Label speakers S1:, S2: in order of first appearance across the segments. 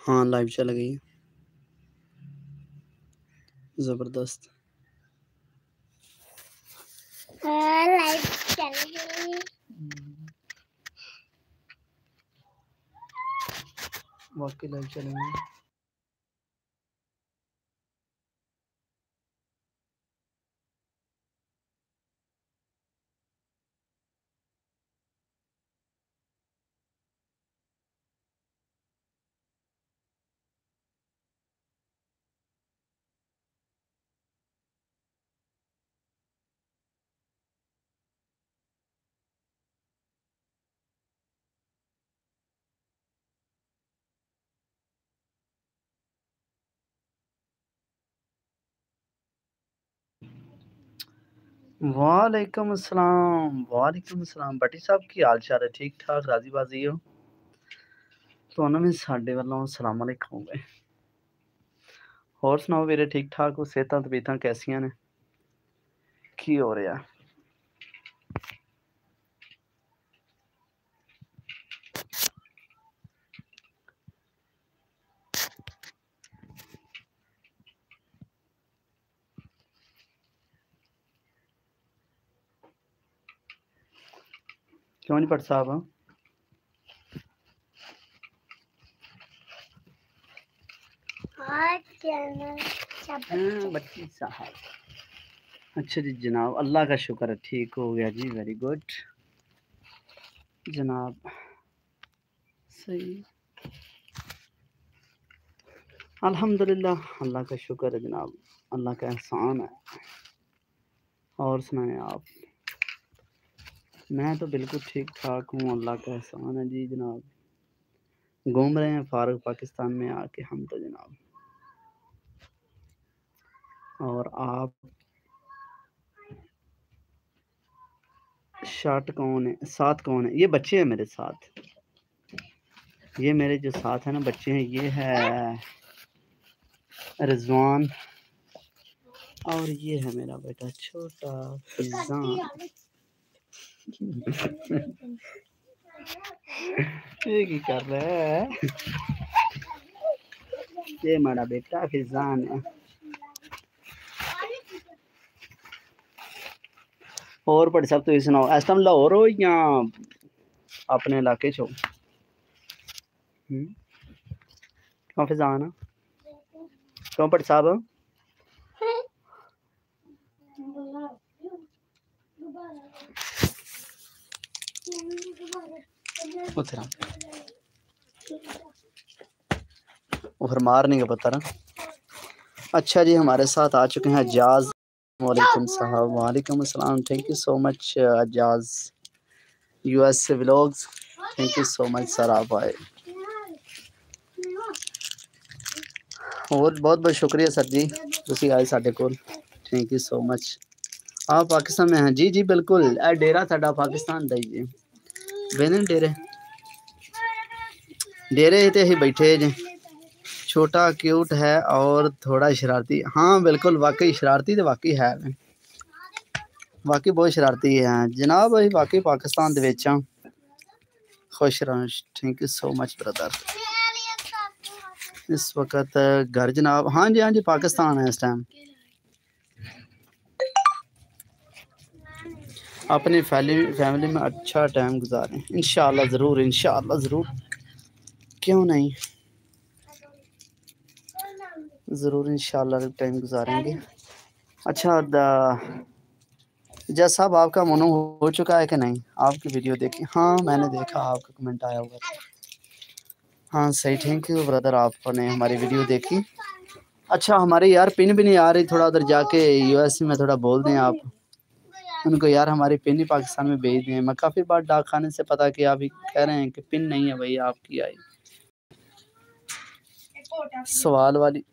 S1: हाँ लाइव चल गई है, ज़बरदस्त।
S2: लाइव चल गई,
S1: वाकई लाइव चल गई। वालेकुम अस्सलाम, वालेकुम अस्सलाम। भट्टी साहब की हाल चाल है? ठीक ठाक, राजी बाजी हो? ਤੁਹਾਨੂੰ ਵੀ ਸਾਡੇ ਵੱਲੋਂ ਅਸਲਾਮ ਅਲੈਕੁਮ। ਹੋਰ ਸੁਣਾਓ ਵੀਰੇ, ਠੀਕ ਠਾਕ ਹੋ? ਸਿਹਤਾਂ ਤਬੀਅਤਾਂ ਕੈਸੀਆਂ ਨੇ? ਕੀ ਹੋ ਰਿਹਾ? क्यों नहीं भट्ट साहब? भट्टी साहब, अच्छा जी जनाब, अल्लाह का शुक्र है ठीक हो गया जी, वेरी गुड जनाब, सही, अल्हम्दुलिल्लाह, अल्लाह का शुक्र है जनाब, अल्लाह का एहसान है। और सुनाएं आप? मैं तो बिल्कुल ठीक ठाक हूँ, अल्लाह का एहसान है जी जनाब। घूम रहे हैं फारूक पाकिस्तान में आके हम तो जनाब। और आप? शर्ट कौन है? साथ कौन है? ये बच्चे हैं मेरे साथ, ये मेरे जो साथ है ना बच्चे हैं, ये है रिजवान और ये है मेरा बेटा छोटा फिजान। ये की कर रहा है? ये मेरा बेटा फिजान है। और बड़े साहब तुम सुनाओ, इस टाइम लाहौर हो या अपने इलाके च हो? क्यों फिजान? क्यों बड़े साहब? फिर मारने का पता ना। अच्छा जी, हमारे साथ आ चुके हैं अजाज। वालेकुम साहब, वालेकुम अस्सलाम, thank you so much Ajaz US से vlogs, thank you so much sir, आप आए और बहुत बहुत शुक्रिया सर जी, तुसी आए साडे कोल, थैंक यू सो मच। आप पाकिस्तान में हैं? जी जी बिल्कुल, ए डेरा साडा पाकिस्तान दा ही जी, बेने डेरे डेरे ते ही बैठे जे। छोटा क्यूट है और थोड़ा शरारती। हाँ बिल्कुल, वाकई शरारती तो वाकई है, वाकई बहुत शरारती है जनाब। अभी वाकई पाकिस्तान दे विच हां, खुश रहो, thank you so much brother. इस वक्त घर जनाब, हाँ जी हाँ जी, पाकिस्तान है इस टाइम। अपनी फैमिली में अच्छा टाइम गुजारें इंशाल्लाह, ज़रूर इंशाल्लाह ज़रूर, क्यों नहीं, ज़रूर इंशाल्लाह टाइम गुजारेंगे। अच्छा जज साहब, आपका मनो हो चुका है कि नहीं? आपकी वीडियो देखी? हाँ मैंने देखा, आपका कमेंट आया हुआ था। हाँ सही, थैंक यू ब्रदर, आपने हमारी वीडियो देखी। अच्छा हमारे यार पिन भी नहीं आ रही, थोड़ा उधर जाके यूएसए में थोड़ा बोल दें आप उनको यार, हमारी पिन ही पाकिस्तान में भेज दें। मैं काफ़ी बार डाक खाने से पता किया, अभी कह रहे हैं कि पिन नहीं है भैया आपकी आई। सवाल वाली,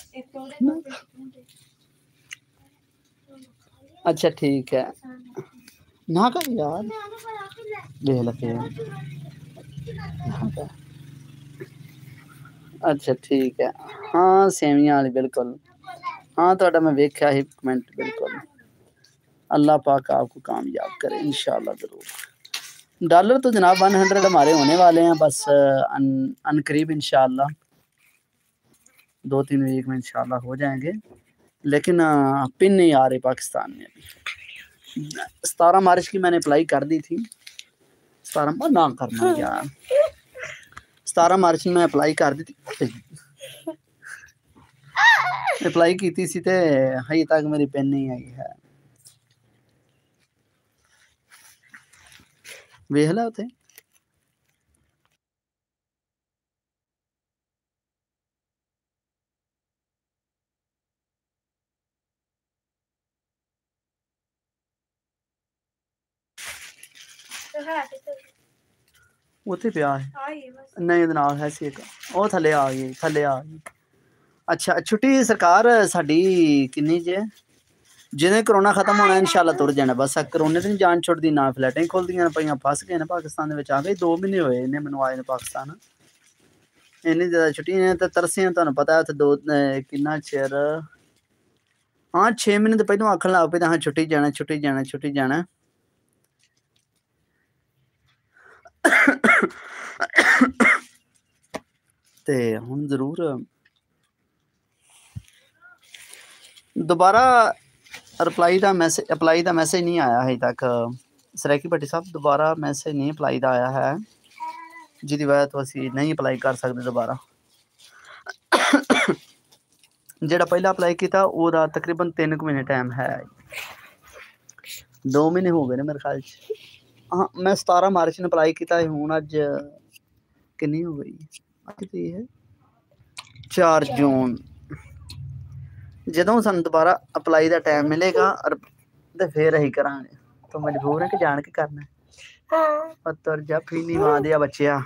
S1: अच्छा ठीक है ना का यार, देख लगे अच्छा ठीक है। हाँ सेवियां वाली बिल्कुल, हाँ तो मैं वेख्या ही कमेंट, बिल्कुल अल्लाह पाक आपको कामयाब करे इंशाल्लाह ज़रूर। डॉलर तो जनाब 100 हमारे होने वाले हैं बस अन करीब इंशाल्लाह। 2-3 वीक में इंशाल्लाह हो जाएंगे, लेकिन पिन नहीं आ रही पाकिस्तान में अभी। 17 मार्च की मैंने अप्लाई कर दी थी। 17 ना करना यार, 17 मार्च में मैं अप्लाई कर दी थी, अप्लाई की थी सी ते अभी तक मेरी पिन नहीं आई है। वेख ला उते ਉੱਥੇ ਪਿਆ ਹੈ ਨਹੀਂ ਇਹਦੇ ਨਾਲ ਹੈ ਸੀ ਇੱਕ ਉਹ ਥੱਲੇ ਆ ਗਈ ਅੱਛਾ ਛੁੱਟੀ ਸਰਕਾਰ ਸਾਡੀ ਕਿੰਨੀ ਜੇ ਜਿਵੇਂ ਕਰੋਨਾ ਖਤਮ ਹੋਣਾ ਇਨਸ਼ਾਅੱਲਾ ਤੁਰ ਜਾਣਾ ਬਸ ਕਰੋਨੇ ਤੇ ਜਾਨ ਛੁੱਟਦੀ ਨਾ ਫਲੈਟਾਂ ਹੀ ਖੁੱਲਦੀਆਂ ਪਈਆਂ ਫਸ ਗਏ ਨੇ ਪਾਕਿਸਤਾਨ ਦੇ ਵਿੱਚ ਆ ਗਏ 2 ਮਹੀਨੇ ਹੋਏ ਨੇ ਮੈਨੂੰ ਆਏ ਨੇ ਪਾਕਿਸਤਾਨ ਇੰਨੀ ਜ਼ਿਆਦਾ ਛੁੱਟੀਆਂ ਨੇ ਤੇ ਤਰਸੀਆਂ ਤੁਹਾਨੂੰ ਪਤਾ ਉੱਥੇ 2 ਕਿੰਨਾ ਚਿਰ ਹਾਂ 6 ਮਹੀਨੇ ਤੋਂ ਪਹਿਲਾਂ ਆਖਣ ਲੱਗ ਪਏ ਤਾਂ ਹਾਂ ਛੁੱਟੀ ਜਾਣਾ ਤੇ ਹੁਣ ਜ਼ਰੂਰ दोबारा अप्लाई का मैसेज नहीं आया अजे तक सरैकी भट्टी साहब दोबारा मैसेज नहीं अप्लाई का आया है जिसकी वजह तो असी नहीं अप्लाई कर सकते दोबारा जेड़ा पहला अप्लाई किया वो तकरीबन 3 महीने टाइम है 2 महीने हो गए ने मेरे ख्याल हाँ मैं 17 मार्च ने अप्लाई किया हूँ अज कितनी हो गई है 4 जून ਜਦੋਂ ਸਾਨੂੰ ਦੁਬਾਰਾ ਅਪਲਾਈ ਦਾ ਟਾਈਮ ਮਿਲੇਗਾ ਤੇ ਫੇਰ ਅਸੀਂ ਕਰਾਂਗੇ ਤਾਂ ਮਜਬੂਰ ਹੈ ਕਿ ਜਾਣ ਕੇ ਕਰਨਾ ਹਾਂ ਪੱਤਰ ਜਾਂ ਫੀਨੀ ਮਾਂ ਦੇ ਬੱਚਿਆ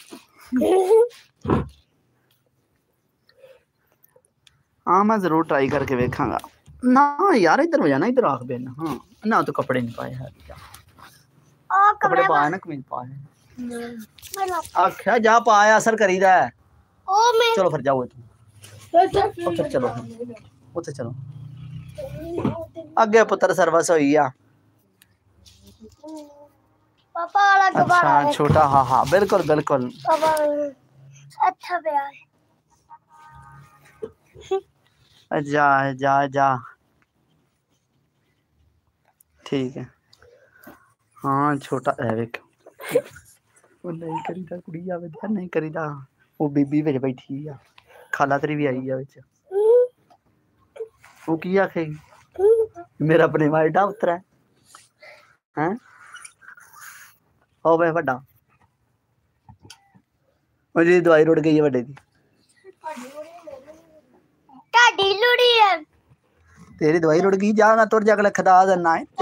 S1: हाँ मैं जरूर ट्राई करके वेखांगा ना यार इधर हो जाना इधर आख बेन हाँ ना तो कपड़े नहीं पाए है कपड़े पाए ना कमीज पाए आख्या जा पाया असर करीदा है चलो फिर जाओ तुम फिर चलो उत्थे चलो अगे पुत्र सर्विस हुई आ पापा वाला अच्छा छोटा हाँ हाँ बिल्कुल बिल्कुल अच्छा जा जा जा ठीक है हाँ छोटा है वेख वो नहीं करीदा कुड़ी आवे नहीं करीदा वो बीबी विच बैठी आ खाला तेरी भी आई है विच वो की आखेगी मेरा अपने वाइडा उतरा है हो वे वड्डा जी दवाई रुड़ गई है वड्डे दी तेरी दवाई रुड़ गई जाना तुर जाके खदा देना है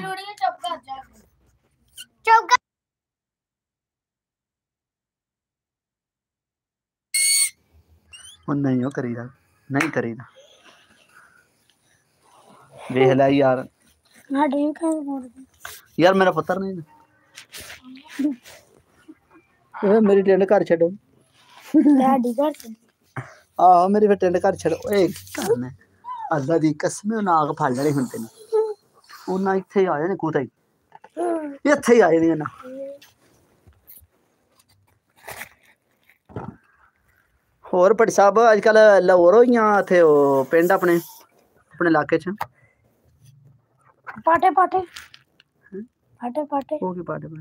S1: नहीं हो करीदा नहीं करीदा देख ला यार यार मेरा पुत्र नहीं मेरी टेंट घर छो आहो मेरी फिर टेंट घर छो करना अल्लाह दी कसम नाग फड़ लेने हुण तेन उन्ना इत्थे ही आए ने कुते इत्थे ही आए ने ना होर भट्टी साहब अजकल लाहौर होइयां इत्थे पिंड अपने इलाके च पाटे पाटे पाटे पाटे वो की पाटे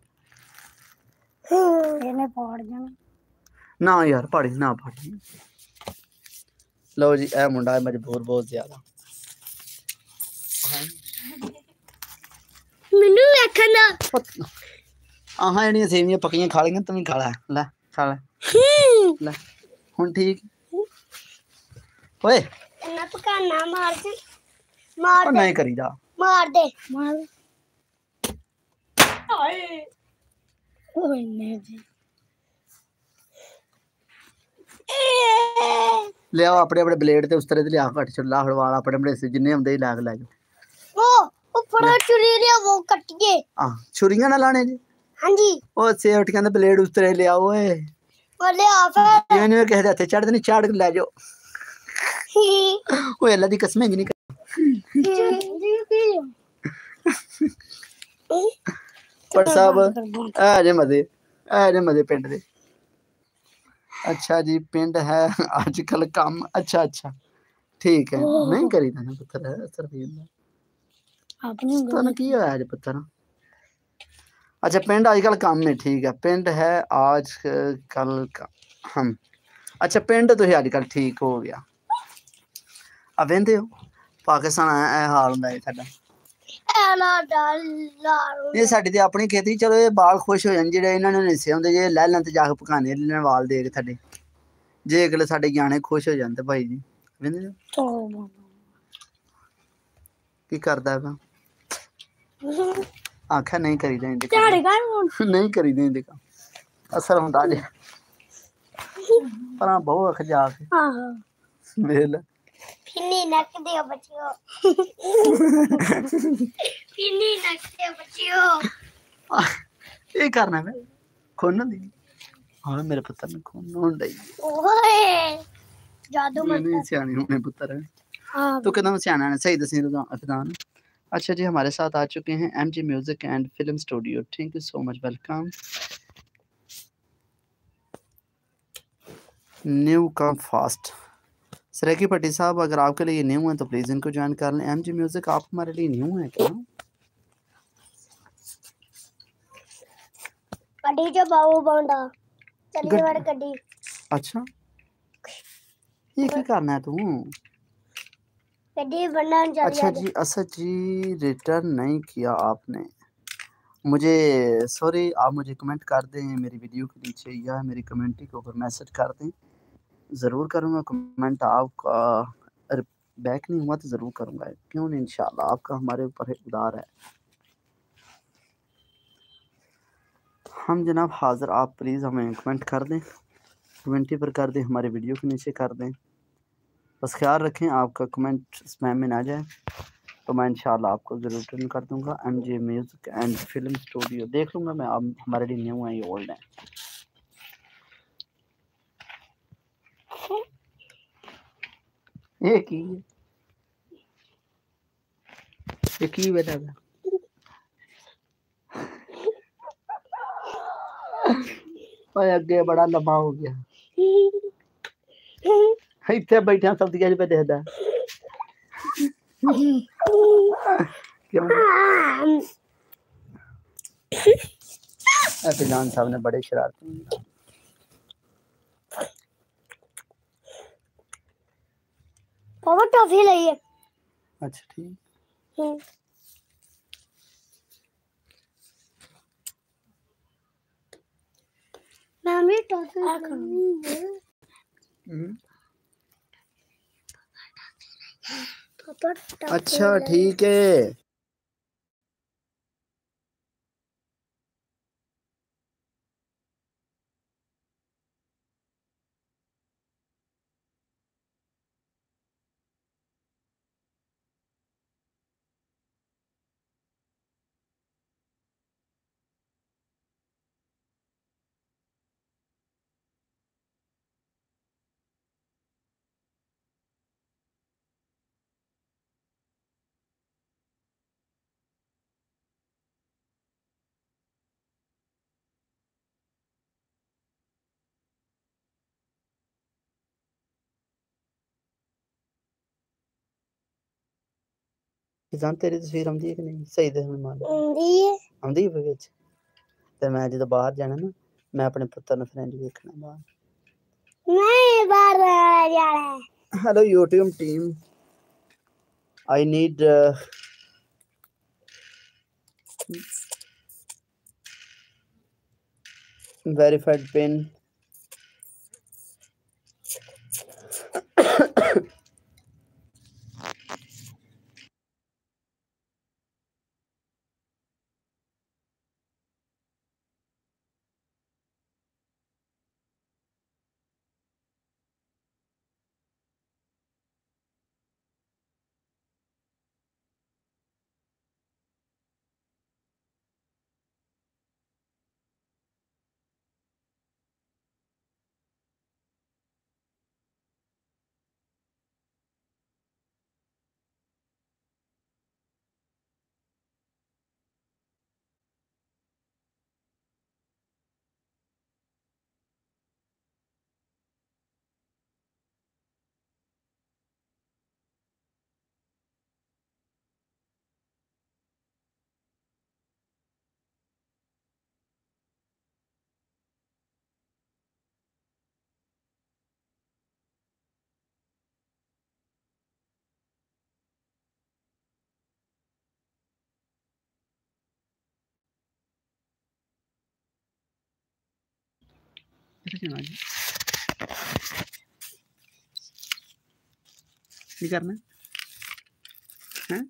S1: पाटे इन्हें पाड़ जाना ना यार पाड़ी ना पाड़ी लो जी ए मुंडा है मजबूर बहुत ज्यादा मेनू देखना आहां एनियां सेवियां पक्कियां खा लेंगे तुम खा ले ले हुन ठीक ओए ना पकाना मार दे नहीं करीदा मार दे हाय ओए ने जी ले आओ अपने अपने ब्लेड ते उस तरह ते लिया कट छुला हड़वाल अपने अपने से जिन्ने हुंदे लाग ले जाओ ओ फड़ा छुरी ले वो कटिए हां छुरियां ना लाने जी हां जी ओ सेवटियां दे ब्लेड उस तरह ले आओ ओए ओ ले आ फिर इन्हें कह दे चढ़ दे नहीं चाड़ के ले जाओ ओए अल्लाह दी कसम है नहीं पर साहब ए जे मजे पिंड दे अच्छा जी, पिंड है आजकल कम। अच्छा अच्छा, ठीक है, नहीं करी था ना पुत्र है असर भी
S2: आपने
S1: तो की होया जी पुत्र। अच्छा, पिंड आजकल कम में, ठीक है, पिंड है आज कल का हम। अच्छा, पिंड तो आजकल ठीक हो गया। अब वेंदे हो पाकिस्तान आया हाल ਹੁੰਦਾ ਹੈ ਸਾਡਾ। ਇਹ ਸਾਡੀ ਤੇ ਆਪਣੀ ਖੇਤੀ, ਚਲੋ ਇਹ ਬਾਲ ਖੁਸ਼ ਹੋ ਜਾਣ ਜਿਹੜੇ ਇਹਨਾਂ ਨੇ ਨਿਸੇ ਹੁੰਦੇ ਜੇ ਲੈ ਲੈਣ ਤੇ ਜਾ ਕੇ ਪਕਾਣੇ ਲੈ ਵਾਲ ਦੇ ਕੇ ਤੁਹਾਡੇ, ਜੇ ਅਗਲੇ ਸਾਡੇ ਗਿਆਣੇ ਖੁਸ਼ ਹੋ ਜਾਂਦੇ ਭਾਈ ਜੀ। ਵੇਂਦੇ ਕੀ ਕਰਦਾ ਹੈ ਆਖਿਆ ਨਹੀਂ ਕਰੀਦਾ ਇਹਦੇ ਕੰਮ ਨਹੀਂ ਕਰੀਦਾ ਇਹਦੇ ਕੰਮ ਅਸਰ ਹੁੰਦਾ ਜੇ ਪਰ ਬਹੁਤ ਅੱਖ ਜਾ ਕੇ ਵੇਖ ਲੈ
S2: फिनी नक दियो बच्चियों फिनी नक दियो बच्चियों
S1: ये करना है खोलना दी। हाँ मेरे पुत्र ने खोलना होता ही
S2: ओए जादू मत
S1: नहीं सियाने होने पुत्र है। हाँ तो कितना सियाना है सही दसी अफदान। अच्छा जी, हमारे साथ आ चुके हैं MG music and film studio. Thank you so much, welcome. न्यू कम फास्ट सरेकी पट्टी साहब, अगर आपके लिए न्यू है तो प्लीज़ इनको ज्वाइन कर लें। MG म्यूजिक आप हमारे लिए न्यू है क्या?
S2: कड़ी जो बाबू बंदा चलिए बड़ कड़ी।
S1: अच्छा, ये क्या करना है तू?
S2: कड़ी बनना चलिए।
S1: अच्छा जी, असद जी रिटर्न नहीं किया आपने, मुझे सॉरी। आप मुझे कमेंट कर दें मेरी वीडियो के नीचे या मेरी कमेंट्री के ऊपर मैसेज कर दें, ज़रूर करूँगा कमेंट। आपका बैक नहीं हुआ तो ज़रूर करूँगा, क्यों नहीं, इंशाल्लाह। आपका हमारे ऊपर इक़्तिदार है। हम जनाब हाज़िर, आप प्लीज़ हमें कमेंट कर दें, कमेंट्री पर कर दें, हमारे वीडियो के नीचे कर दें। बस ख्याल रखें आपका कमेंट स्पैम में ना जाए, तो मैं इंशाल्लाह आपको ज़रूर रिटर्न कर दूँगा। MG music and film studio देख लूँगा मैं। आप हमारे लिए न्यू है, ये ओल्ड है। ये की बेटा ओए अगे बड़ा लंबा हो गया इतने बैठा सब्जियां पे देखदा क्यों? जान साहब ने बड़े शरारती।
S2: पापा टॉफी लाइए।
S1: अच्छा ठीक।
S2: Mummy toffee papa toffee.
S1: अच्छा ठीक है। जान तेरी तस्वीर आंदी है कि नहीं सही दे मान आंदी है विच ते मैं जब बाहर जाना ना, मैं अपने पुत्र ने फ्रेंड देखना बाहर
S2: नहीं बाहर जाना।
S1: Hello YouTube team, I need verified pin। की करना है?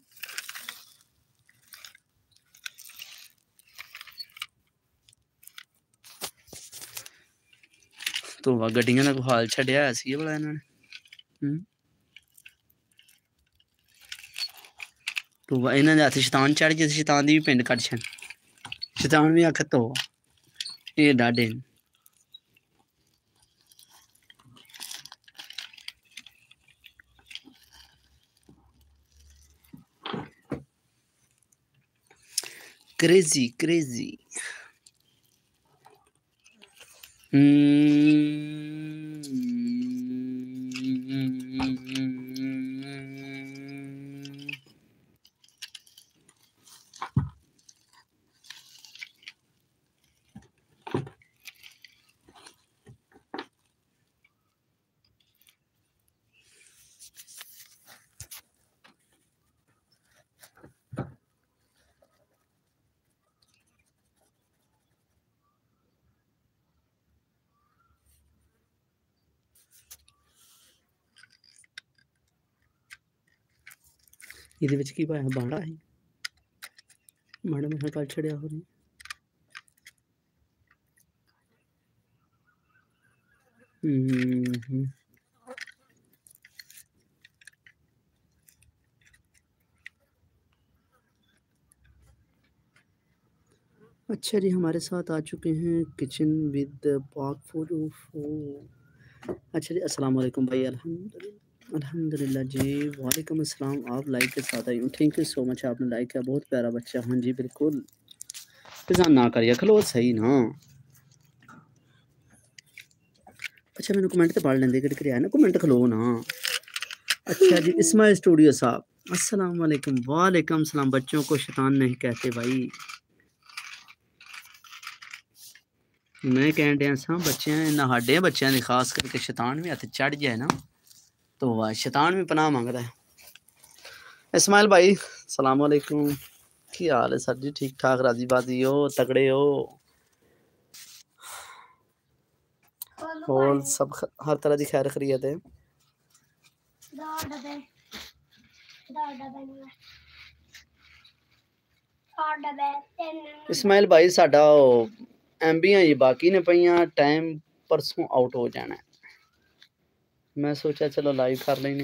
S1: तो वह गड्डियां का हाल छड्या सी भला इन्होंने। तो इन्हों के हथ शैतान चढ़ गए, शैतान की भी पिंड कट छन, शैतान भी आख तो ये डाडे क्रेजी क्रेजी। ਇਹਦੇ ਵਿੱਚ ਕੀ ਪਾਇਆ ਬਾੜਾ ਹੈ ਮਾੜਾ ਮੋਟਾ ਕੱਲ ਛੜਿਆ ਹੋ ਰਹੀ। अच्छा जी, हमारे साथ आ चुके हैं किचन विद पाक फूड। अच्छा जी, अस्सलाम वालेकुम भाई। अल्हम्दुलिल्लाह जी, वालेकुम अस्सलाम। आप लाइक के साथ आई हूँ, थैंक यू सो मच, आपने लाइक किया, बहुत प्यारा बच्चा। हाँ जी बिल्कुल, पिज़्ज़ा ना करिए, खलो सही ना। अच्छा मैंने कमेंट तो पढ़ लेंदे कि आया ना, कमेंट खलो ना। अच्छा जी, इस्माइल स्टूडियो साहब, अस्सलाम वालेकुम। वालेकुम सलाम। बच्चों को शैतान नहीं कहते भाई, मैं कह दिया सा बच्चे साढ़े बच्चों की खास करके शैतान भी हथ चढ़ जाए ना तो वह शैतान भी पनाह मंगता है। इस्माइल भाई सलाम वालेकुम, की हाल है सर जी? ठीक ठाक, राजी बाजी हो, तगड़े हो? और सब हर तरह की खैर खैरियत है? इस्माइल भाई साडा एमबीआं ही बाकी ने पईयां, टाइम परसों आउट हो जाना है। मैं सोचा चलो लाइव कर लेंगे,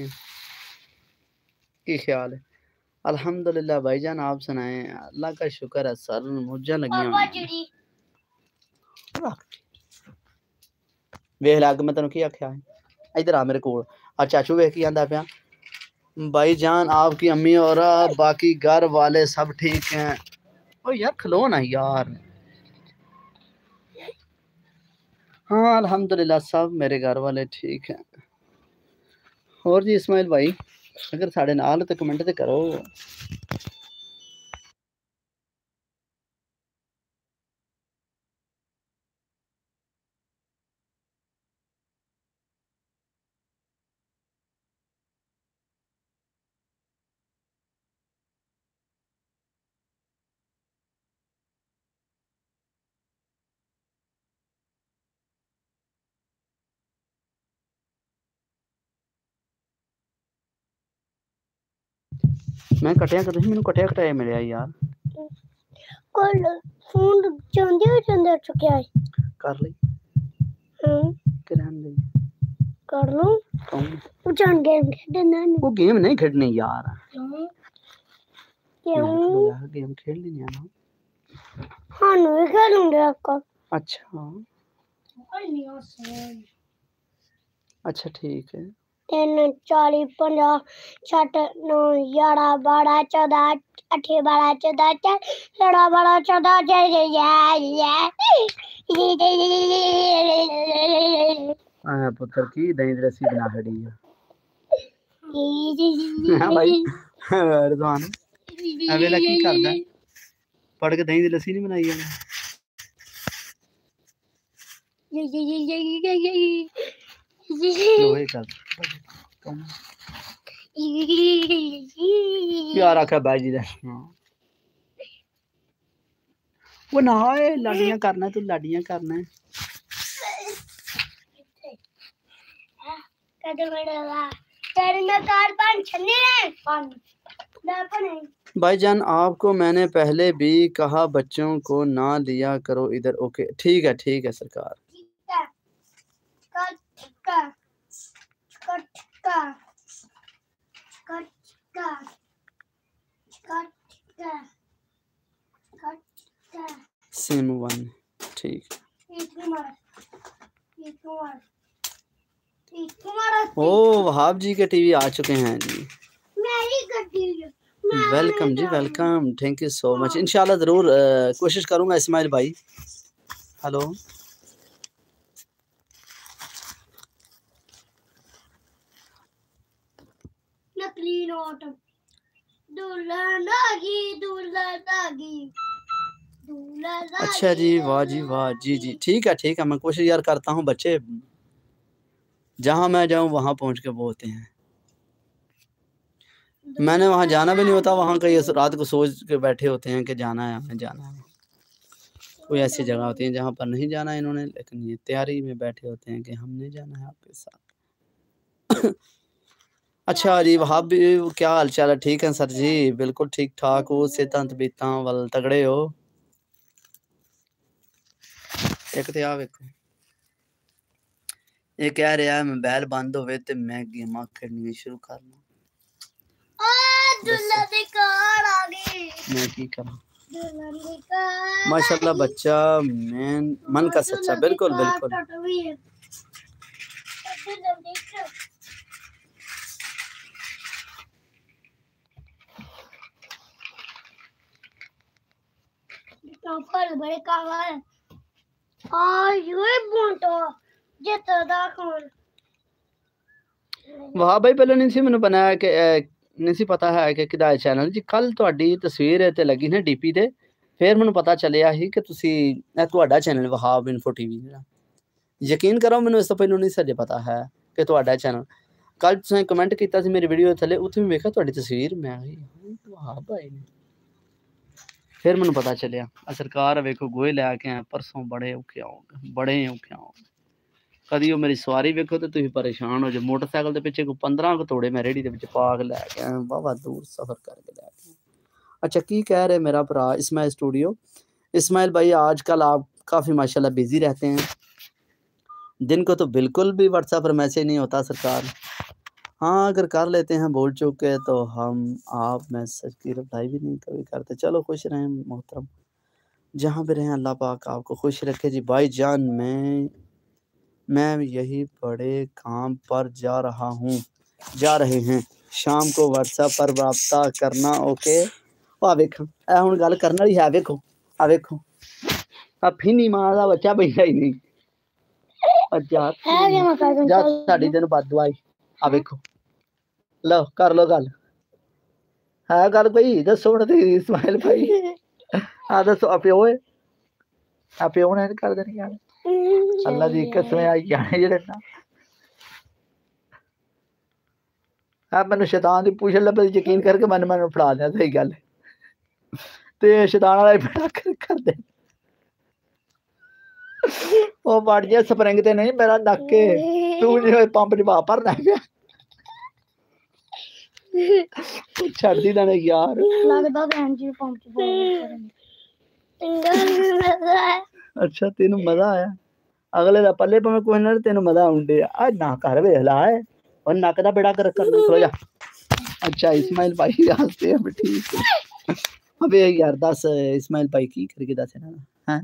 S1: की ख्याल है? अल्हम्दुलिल्लाह भाईजान, आप सुनाएं? अल्लाह का शुक्र है सर, मौजा लगी हुई। वेख लग मैं तेन की आख्या है, इधर आ मेरे को। चाचू वेख की आंदा पिया। भाईजान आपकी अम्मी और बाकी घर वाले सब ठीक हैं? ओ यार खलो ना यार। हाँ अल्हम्दुलिल्लाह सब मेरे घर वाले ठीक हैं। और जी इस्माइल भाई अगर साढ़े नाल तो कमेंट तो करो। मैं कटिया कर मैंने कटिया कटाया मिले यार। कल फोन चंदे चुके आए कर ली। दे कर लो। वो जान गेम खेलना नहीं, वो गेम नहीं खेलनी यार। क्यों यार गेम खेल लेनी है ना। हाँ नहीं खेलूंगे आपका। अच्छा अच्छा ठीक है। 3 40 50 60 9 11 12 14 18 12 14 16 12 14 आया पुत्र की दही रसी बना खड़ी है। हाँ भाई रिजवान अवेला की करदा पढ़ के दही दी लस्सी नहीं बनाई है। लोहे का यार आखा बाजी दे वो ना लाडियां करना, तू लाडियां करना है। भाईजान आपको मैंने पहले भी कहा बच्चों को ना लिया करो इधर। ओके ठीक है सरकार। सिम 1 ठीक। ओ वहाब जी के टीवी आ चुके हैं जी। वेलकम जी welcome, thank you so much. इंशाल्लाह ज़रूर कोशिश करूंगा। इस्माइल भाई हेलो।
S2: नकली नोट
S1: अच्छा जी वाह जी वाह। जी ठीक है मैं कोशिश यार करता हूँ। बच्चे जहाँ मैं जाऊँ वहाँ पहुँच के बोलते हैं। मैंने वहाँ जाना भी नहीं होता। वहाँ कई रात को सोच के बैठे होते हैं कि जाना है हमें जाना है। कोई ऐसी जगह होती है जहाँ पर नहीं जाना है इन्होंने, लेकिन ये तैयारी में बैठे होते हैं कि हमने जाना है आपके साथ। अच्छा जी वहाब भी क्या हाल चाल है? ठीक है सर जी बिल्कुल ठीक ठाक हो। सेहत बीता वल तगड़े हो? एक तो आ वेखो ये कह रहा है मोबाइल बंद होवे ते मैं गेमां खेलनी शुरू कर लूं। मैं की करूं? माशाल्लाह बच्चा मन का सच्चा। बिल्कुल बिल्कुल
S2: बड़े कागल
S1: वाह भाई पहले नहीं सी मैंने बनाया कि नहीं सी पता है कि किदा चैनल जी। कल ਤੁਹਾਡੀ ਤਸਵੀਰ ਤੇ ਲੱਗੀ ਨਾ ਡੀਪੀ ਤੇ, ਫਿਰ ਮੈਨੂੰ ਪਤਾ ਚੱਲਿਆ ਸੀ ਕਿ ਤੁਸੀਂ ਇਹ ਤੁਹਾਡਾ ਚੈਨਲ ਵਹਾਬ ਇਨਫੋ ਟੀਵੀ ਜਿਹੜਾ। ਯਕੀਨ ਕਰੋ ਮੈਨੂੰ ਇਸ ਤੋਂ ਪਹਿਲਾਂ ਨਹੀਂ ਸੱਜੇ ਪਤਾ ਹੈ ਕਿ ਤੁਹਾਡਾ ਚੈਨਲ। ਕੱਲ ਤੁਸੀਂ ਕਮੈਂਟ ਕੀਤਾ ਸੀ ਮੇਰੀ ਵੀਡੀਓ ਥੱਲੇ, ਉੱਥੇ ਮੈਂ ਵੇਖਿਆ ਤੁਹਾਡੀ ਤਸਵੀਰ। ਮੈਂ ਵਹਾਬ ਭਾਈ ਨੇ ਫਿਰ ਮੈਨੂੰ ਪਤਾ ਚੱਲਿਆ। ਸਰਕਾਰ ਵੇਖੋ ਗੋਹੇ ਲੈ ਕੇ ਆਏ ਪਰਸੋਂ। ਬੜੇ ਔਖੇ ਆਉਂਗੇ कदी वो मेरी सवारी वेखो तो तुम परेशान हो जाओ। मोटरसाइकिल के पिछे को 15 को तोड़े मैं रेहड़ी के पा के लैके आया वाहवा दूर सफ़र करके लैके। अच्छा की कह रहे मेरा भरा इस्माइल स्टूडियो। इस्माइल भाई आजकल आप काफ़ी माशाल्लाह बिज़ी रहते हैं। दिन को तो बिल्कुल भी व्हाट्सएप पर मैसेज नहीं होता सरकार। हाँ अगर कर लेते हैं बोल चुके तो हम आप मैसेज की रिप्लाई भी नहीं कभी करते। चलो खुश रहें मोहतरम, जहाँ भी रहें अल्लाह पाक आपको खुश रखे जी। भाई जान मैं यही बड़े काम पर जा रहे हैं। शाम को व्हाट्सएप पर रब्ता करना ओके। आ वेखो ए हुण गल करन वाली है। वेखो आ वेखो आ फिनी मां दा बच्चा बैठा ही नहीं। जा साडी तेन बददुआ आ वेखो लो कर लो गल है गल भाई दसो इस्माइल भाई आ दसो आ प्यो ने कर देनी यार। अल्लाह दी कसम आई जाने जेड़े ना मैनू शैतान दी पूछ ले यकीन करके मैनू फड़ा दिया। सही गल ते शैतान वाला बेड़ा कर दे। ओ बढ़ जा स्प्रिंग ते नहीं मेरा नक के तू जो पंप जवा भरना है छड़ दी ना यार लगदा बहन जी पंप अच्छा तेनू मजा आया? अगले दा पल्ले भावें कोई ना तेन मजा आउंदे आ ना कर वेख ला है और नक दा बेड़ा कर खलो जा। अच्छा इस्माइल भाई हंसते हैं ठीक है। अबे यार दस इस्माइल भाई की करके दस हैं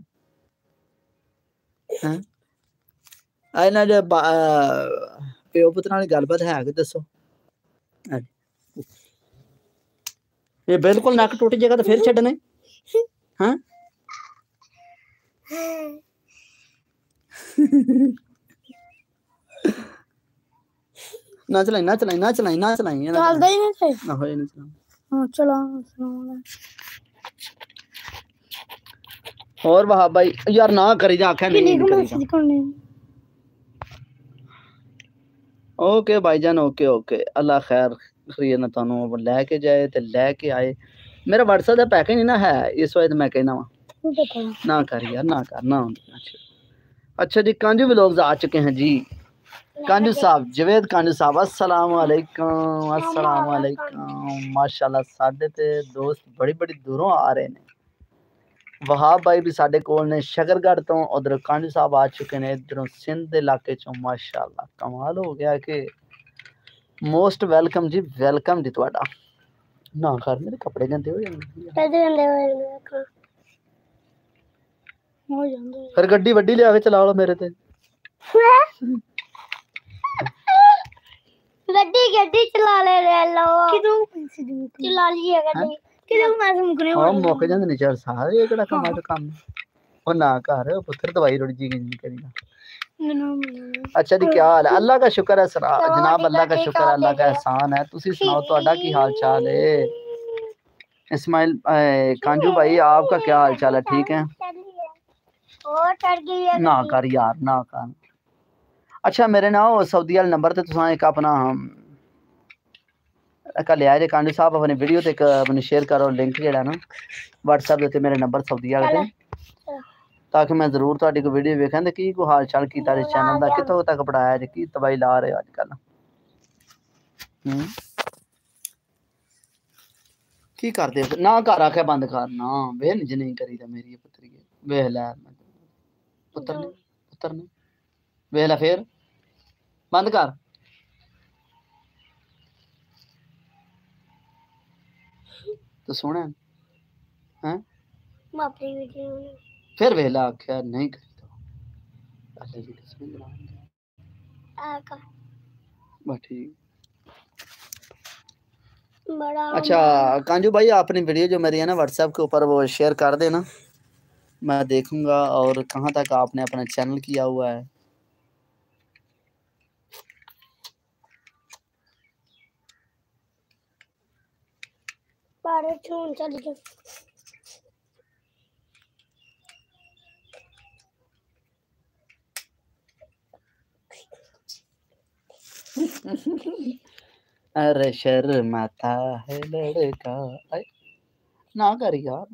S1: हैं आ ना जो प्यो पुत्तरा वाली गलबात है कि दसो। ये बिल्कुल नक टूट जाएगा तो फिर छड्डने हैं। ना चलाई चलदा ही नहीं थे ना होए नहीं चला। हां चला और वाह भाई यार ना करी जा आखे नहीं करी। ओके भाईजान ओके अल्लाह खैर खरीद ना तानू लेके जाए ते लेके आए। मेरा व्हाट्सएप दा पैक नहीं ना है इस वजह मैं कहना वा ना कर यार ना कर ना। अच्छा जी कांजू व्लॉग्स आ चुके हैं जी। कांजू साहब, जवेद कांजू साहब, अस्सलाम वालेकुम, अस्सलाम वालेकुम। माशाल्लाह साडे ते दोस्त बड़ी बड़ी दूरों आ रहे ने। वहाब भाई भी साडे कोल ने शकरगढ़ तो, उधर कांजू साहब आ चुके ने, इधरों सिंध दे इलाके चों। माशाल्लाह कमाल हो गया कि मोस्ट वेलकम जी, वेलकम जी तुहाडा। ना कर मेरे कपड़े गंदे हो जांदे। फिर गड्डी वड्डी लिया के चला लो मेरे ते।
S2: गड्डी गड्डी चला ले लो चला लिया गड्डी किदों मैं मुकने
S1: हां मुक जांदे ने चार सारे ये केड़ा कमाल दा काम ओ ना कर पुत्र दवाई रोड़ी जी नहीं करीना। अच्छा जी क्या हाल है? अल्लाह का शुक्र है सर जनाब, अल्लाह का शुक्र है, अल्लाह का एहसान है। तुसी सुनाओ ਤੁਹਾਡਾ ਕੀ हाल चाल है? इस्माइल कांजू भाई आपका क्या हाल चाल है? ठीक है
S2: और चढ़ गई है
S1: ना कर यार ना कर। अच्छा मेरे ना सऊदी वाले नंबर ते तुसां एक अपना कल आए जे कांजू साहब अपनी वीडियो ते अपनी शेयर करो लिंक जेड़ा ना WhatsApp ते मेरे नंबर सऊदी वाले ते, ताकि मैं जरूर ਤੁਹਾਡੀ को वीडियो वेखां ते की को हाल चाल कीता रे चैनल दा, कित्थों तक बढ़ाया जे, की तबाही ला रहे हो आजकल। की करदे हो? ना घर आखे बंद कर ना वे निज नहीं करीदा मेरी पुत्री वेख लै पुत्र ने वेख लै फिर बंद कर। तो सुने हैं
S2: अपनी वीडियो
S1: फिर वेला आख्या नहीं करीदा अल्लाह जी कसम
S2: आका
S1: बस ठीक।
S2: बड़ा
S1: अच्छा कांजू भाई अपनी वीडियो जो मेरी है ना WhatsApp के ऊपर वो शेयर कर देना, मैं देखूंगा। और कहाँ तक आपने अपना चैनल किया हुआ है?
S2: बारे छून चल गए
S1: अरे शर्माता है लड़का ना कर यार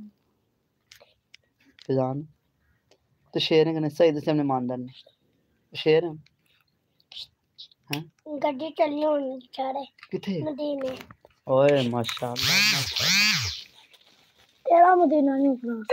S1: फिजान तो शेर कने सही दसे अपने मानदार ने शेर हैं
S2: गड्डी चली होनी बेचारे
S1: किथे
S2: मदीने।
S1: ओए माशाल्लाह माशाल्लाह
S2: तेरा मदीना नहीं उतना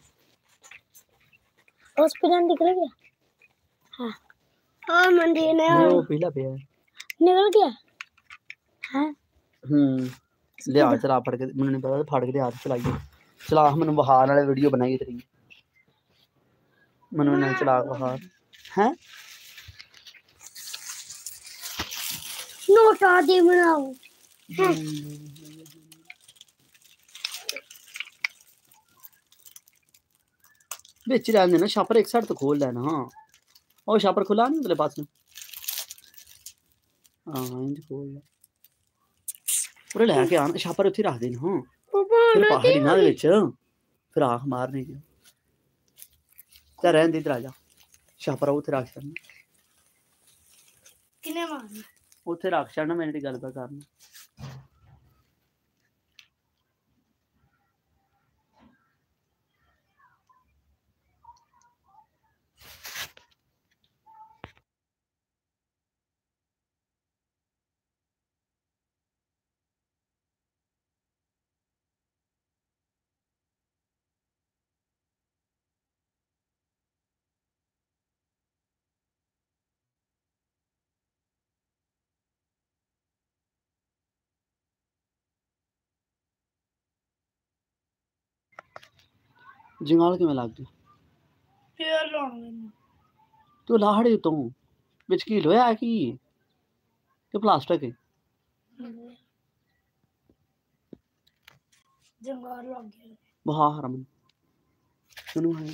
S2: हॉस्पिटल निकल गया। हाँ हाँ मदीने
S1: वो पीला पे है
S2: निकल गया। हाँ
S1: ले आ चला फड़ के मैंने नहीं पता फाड़ के ले हाथ चलाइए चला मैंने बहार वाले वीडियो बनाई तेरी मैंने नहीं चला बहार हैं
S2: नोट आदि बनाओ
S1: बेच रहने ना छापर एक साइड तो खोल लेना। हाँ और छापर खुला नहीं उधर पास में हाँ इंज खोल ले पूरे लेके आना छापर उत्थे रख देना। हाँ फिर पहाड़ी ना विच फिर आख मारने की चल रहने दे इधर आ जा छापर उत्थे रख छड़ना
S2: किने मारना
S1: उत्थे रख छड़ना मैंने दी गल करना जंगाल किवें लग गया
S2: फिर लाऊंगा
S1: तू लाहड़े तो बिच की लोया है कि प्लास्टिक है
S2: जंगाल लग गया
S1: बाहर रमन सुनो है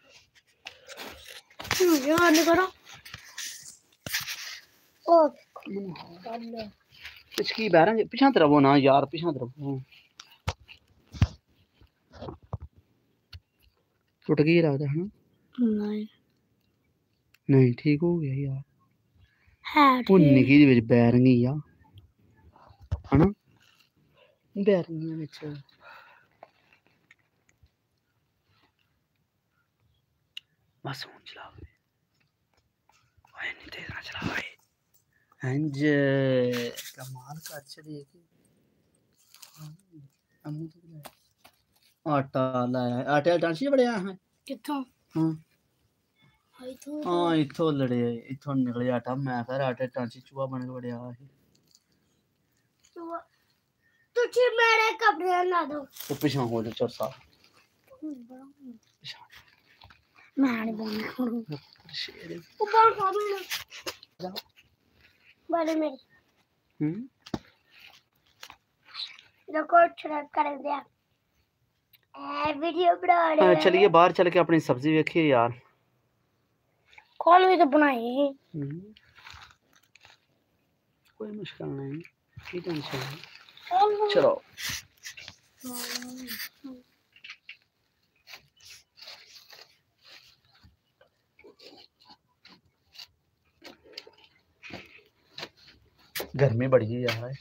S2: यार नहीं करो ओ
S1: बिच की बहरा पिछा तरफ ना यार पिछा तरफ टूट गई लगता है ना
S2: नहीं
S1: नहीं ठीक हो गया यार
S2: है
S1: ਉਹ ਨਿੱਕੀ ਦੇ ਵਿੱਚ ਬੈਰਿੰਗ ਆ ਹਨਾ ਬੈਰਿੰਗ ਵਿੱਚ ਬਸ ਹੁਣ ਚਲਾ ਓਏ ਨਹੀਂ ਤੇਜ਼ ਨਾ ਚਲਾ ਓਏ हंज कमाल का अच्छा देखिए आटा लाया आटे डांसी बड़े आए हैं
S2: किथों
S1: हाँ हाँ इथों लड़े इथों निकले आटा मैं फिर आटे डांसी चूहा बन के बड़े आए
S2: तुझे मेरे कपड़े ला दो
S1: तो पीछे हो जा चल साहब
S2: मैं नहीं बोलना
S1: शेर
S2: ऊपर कौन बड़े मेरे रिकॉर्ड शुरू कर दिया वीडियो बना रहे हैं
S1: चलिए बाहर चल के अपनी सब्जी देखिए यार
S2: कौन भी तो बनाई
S1: कोई मुश्किल नहीं की टेंशन है चलो गर्मी बढ़ गई यार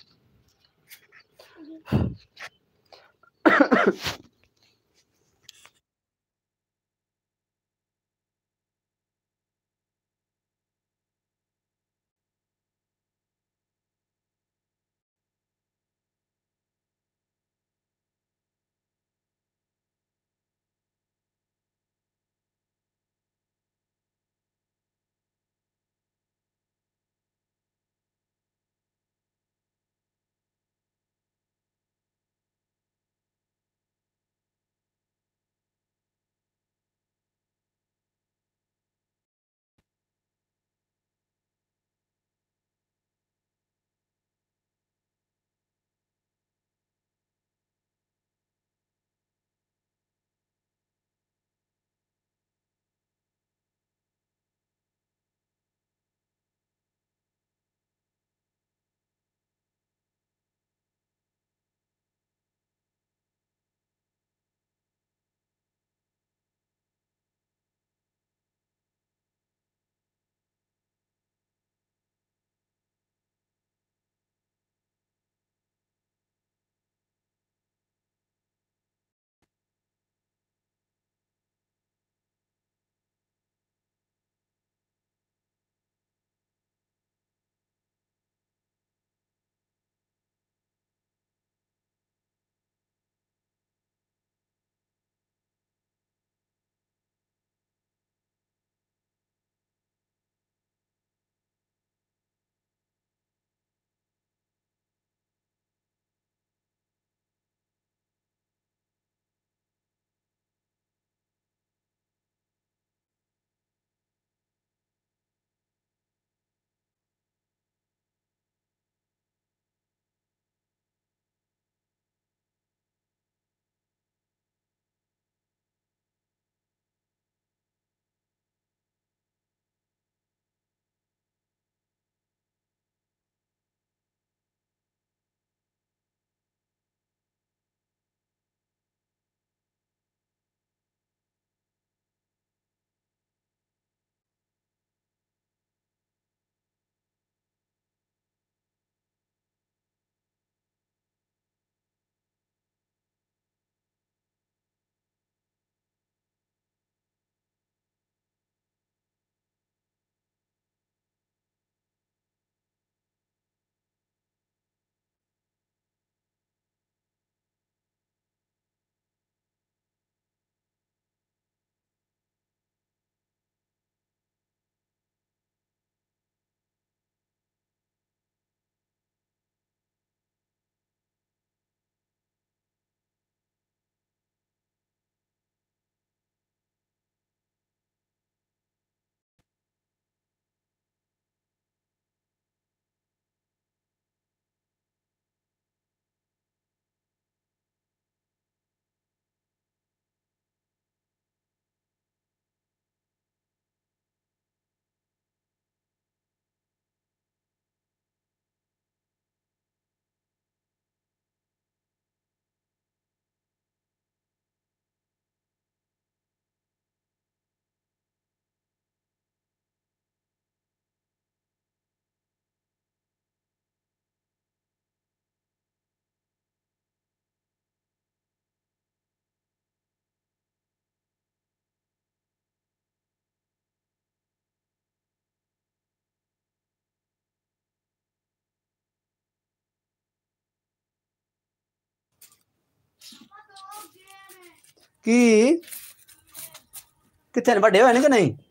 S1: की कितने बड़े हुए कि नहीं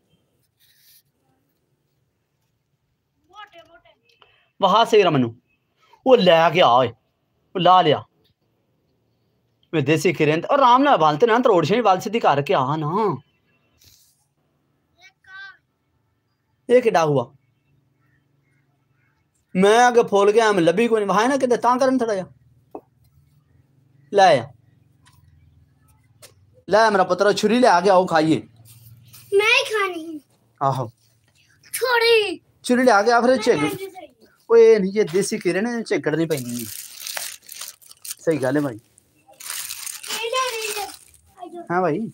S1: वहां से रहा मनु वो लैके आओ वो ला लिया मैं देसी खीरे और आराम ना बालते ना रोड से बाल सीधी करके आ ना ये किडा हुआ मैं आगे फोल गया मैं लभी को नहीं वहां ना कि करन थोड़ा जा लाया ला मेरा पुत्र छुरी ले आगे आओ खाइए
S2: मैं खानी
S1: आहो
S2: थोड़ी
S1: छुरी ले आगे आ फिर चेक ओए नहीं ये देसी खीरे ने चेकड़ नहीं पैनी सही गल है भाई हाँ भाई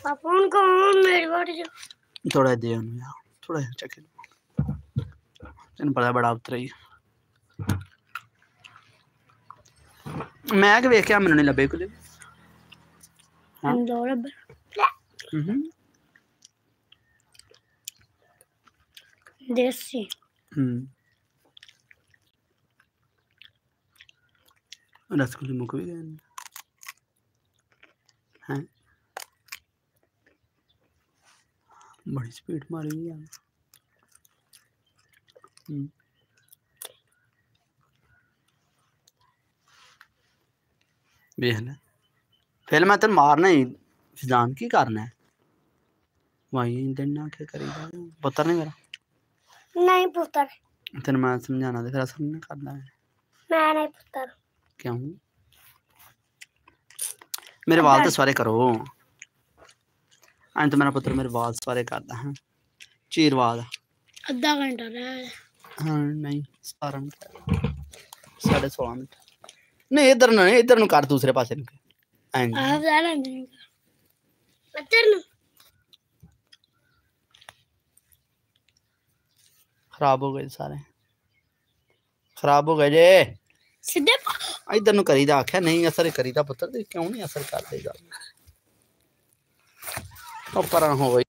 S2: फोन को मेरी बात जो
S1: थोड़ा दे यार थोड़ा चेक तेन पता बड़ा उतरा ही मैं कि वेख्या मैनू नहीं लभे कुछ हाँ
S2: देसी
S1: रसगुल्ले मुक भी गए हैं बड़ी स्पीड मारी हुई है वेख ले फिर मैं तेन मारना ही फिजान की करना है वही देना क्या करेगा पुत्र नहीं मेरा
S2: नहीं पुत्र
S1: तेन मैं समझाना तो फिर असर नहीं करना है
S2: मैं नहीं पुत्र
S1: क्यों मेरे वाल तो सारे करो आज तो मेरा पुत्र मेरे वाल सारे करता है चीर वाल
S2: आधा घंटा रहा
S1: हाँ नहीं 17 मिनट 16.5 मिनट नहीं इधर नु कर दूसरे पासे नु
S2: आप जाना नहीं बच्चर नु
S1: खराब हो गए सारे खराब हो गए जे
S2: सीधे
S1: इधर नु करीदा आख्या नहीं असर करीदा पुत्र क्यों नहीं असर कर देगा पर हो गई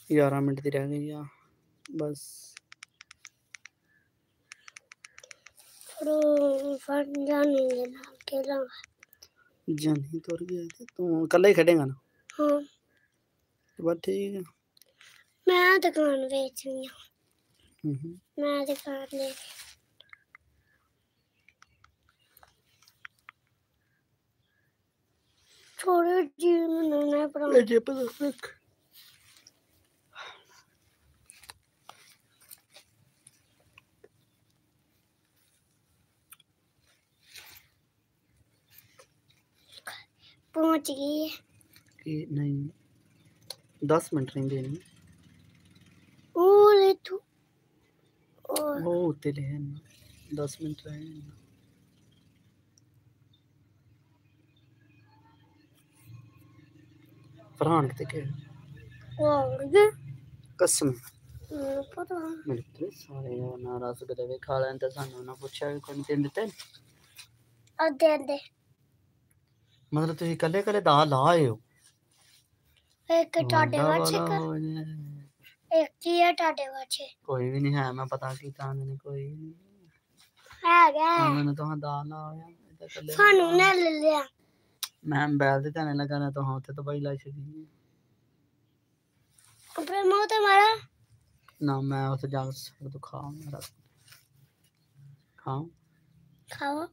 S1: 11 मिनट दी रह गई आ बस। जानी तुर गया तू कल्ला ही खेडेगा ना? हाँ तो बस ठीक है। मैं दुकान बेचनी मैं दुकान ले थोड़े जीव में नहीं पड़ा जे पर रख पहुंच गई है कि नहीं 10 मिनट रहेंगे नहीं ओ ले तू वो होते ले 10 मिनट रहे फरहान कितने के कसम पता मेरे तो सारे ना रसगुल्ले खा लें तो सानू ना पूछा भी कोई दिन दिते दे मतलब तुम कल्ले कल्ले दा लाए हो एक टाडे वाचे एक की है टाडे वाचे कोई भी नहीं है मैं पता की तान नहीं कोई है गया मैंने तो दा लाया इधर कल्ले सानू ने ले लिया मैं बैल दे ताने लगा ना तो हां ते तो भाई ला छड़ी ऊपर मुंह तो मारा ना मैं उसे जा तो खाओ मेरा खाओ खाओ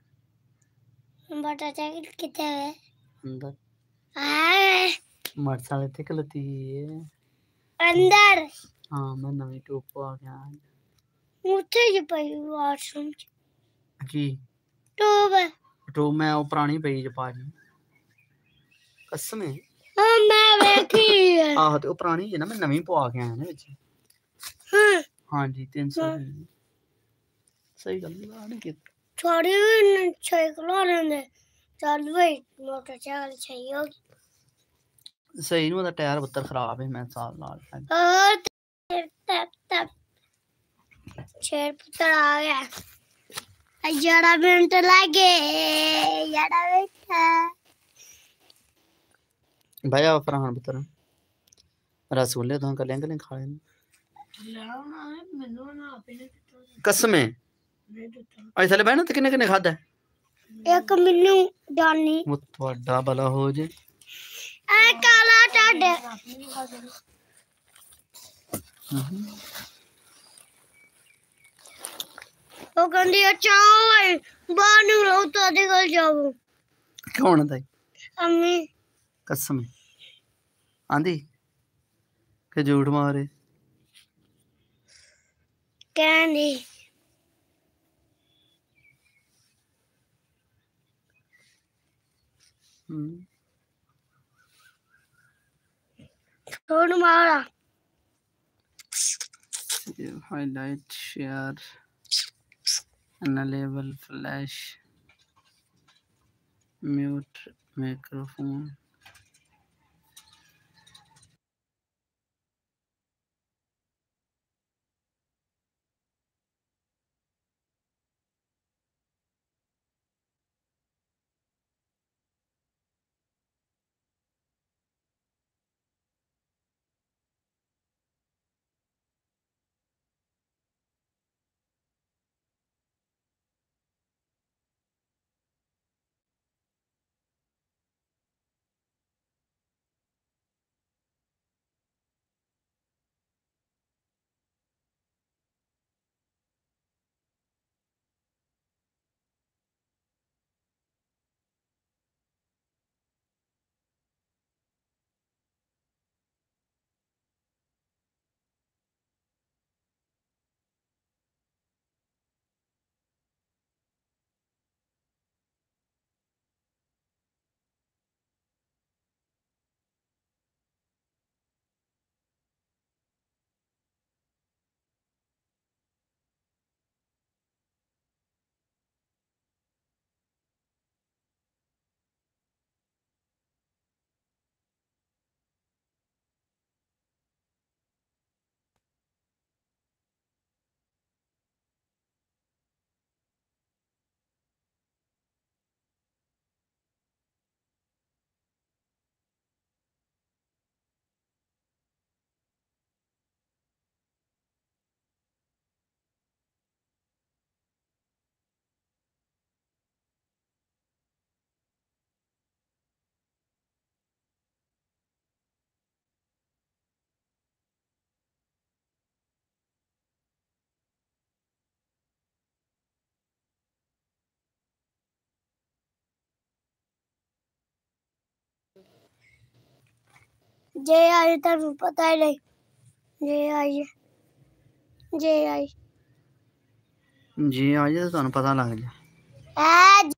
S1: बटा चाय कितने है अंदर आए मरसा लेते कलती है अंदर हाँ मैं नवी टूप आ गया मुझे ये पई वॉशरूम की टूब मैं वो पुरानी पई ज पानी कसम है हां मैं देखी आह ते वो पुरानी है ना मैं नवी पवा के आया ना विच हां हां जी 300 सही गल नहीं की छोड़ी साइकिल लेंदे चल भाई मोटरसाइकिल चाहिए होगी सही नहीं टायर बत्तर खराब है मैं साल नाल और तब शेर पुत्र आ गया 11 मिनट लगे 11 मिनट भैया फरहान पुत्र रसगुल्ले तो कर लेंगे खा लेंगे कसम है अज थले बहना किन्ने किन्ने खादा एक मैनू डानी वो ਤੁਹਾਡਾ भला हो जे ए काला टाडे वो कहंदी अच्छा बाहर नहीं रहो तो निकल जाओ कौन है अम्मी कसम आंधी के झूठ मारे कहनी कौन मारा highlight share enable flash mute microphone
S2: जे आई तेन पता ही नहीं। जे आई
S1: जी आज तो तुहानू पता लग जाए।
S2: ए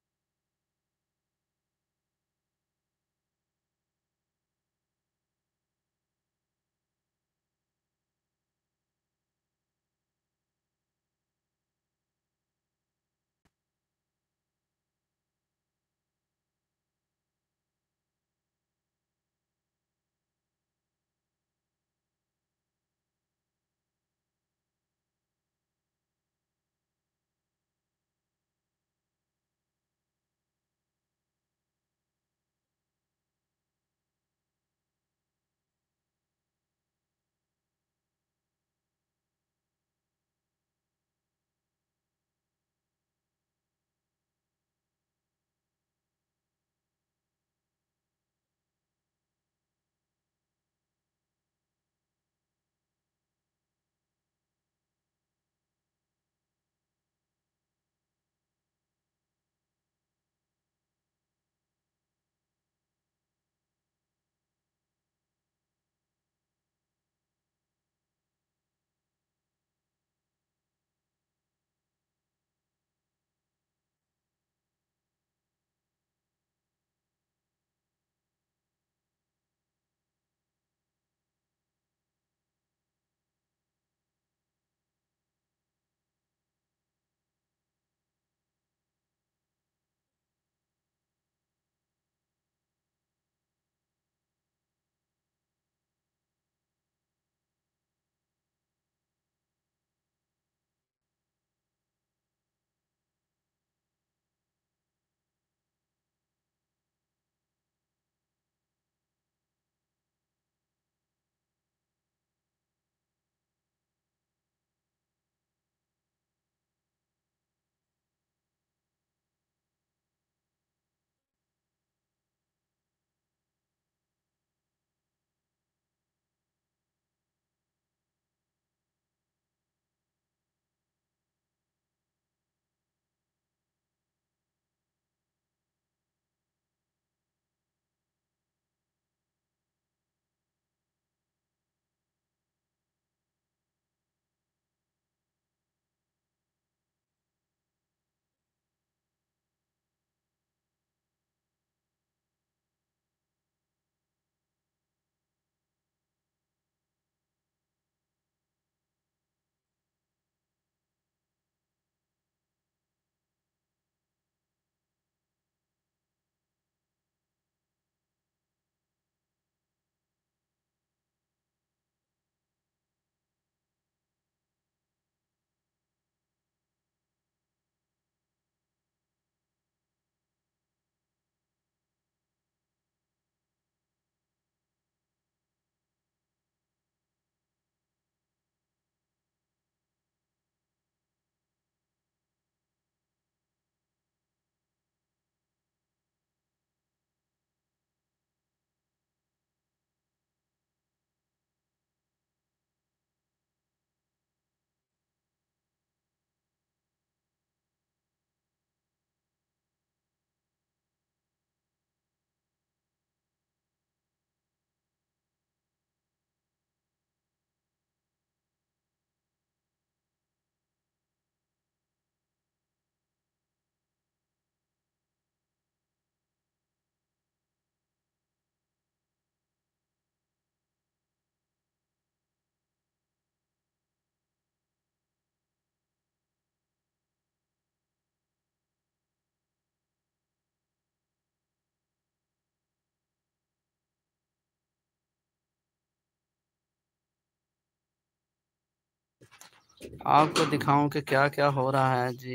S1: आपको दिखाऊं कि क्या क्या हो रहा है जी।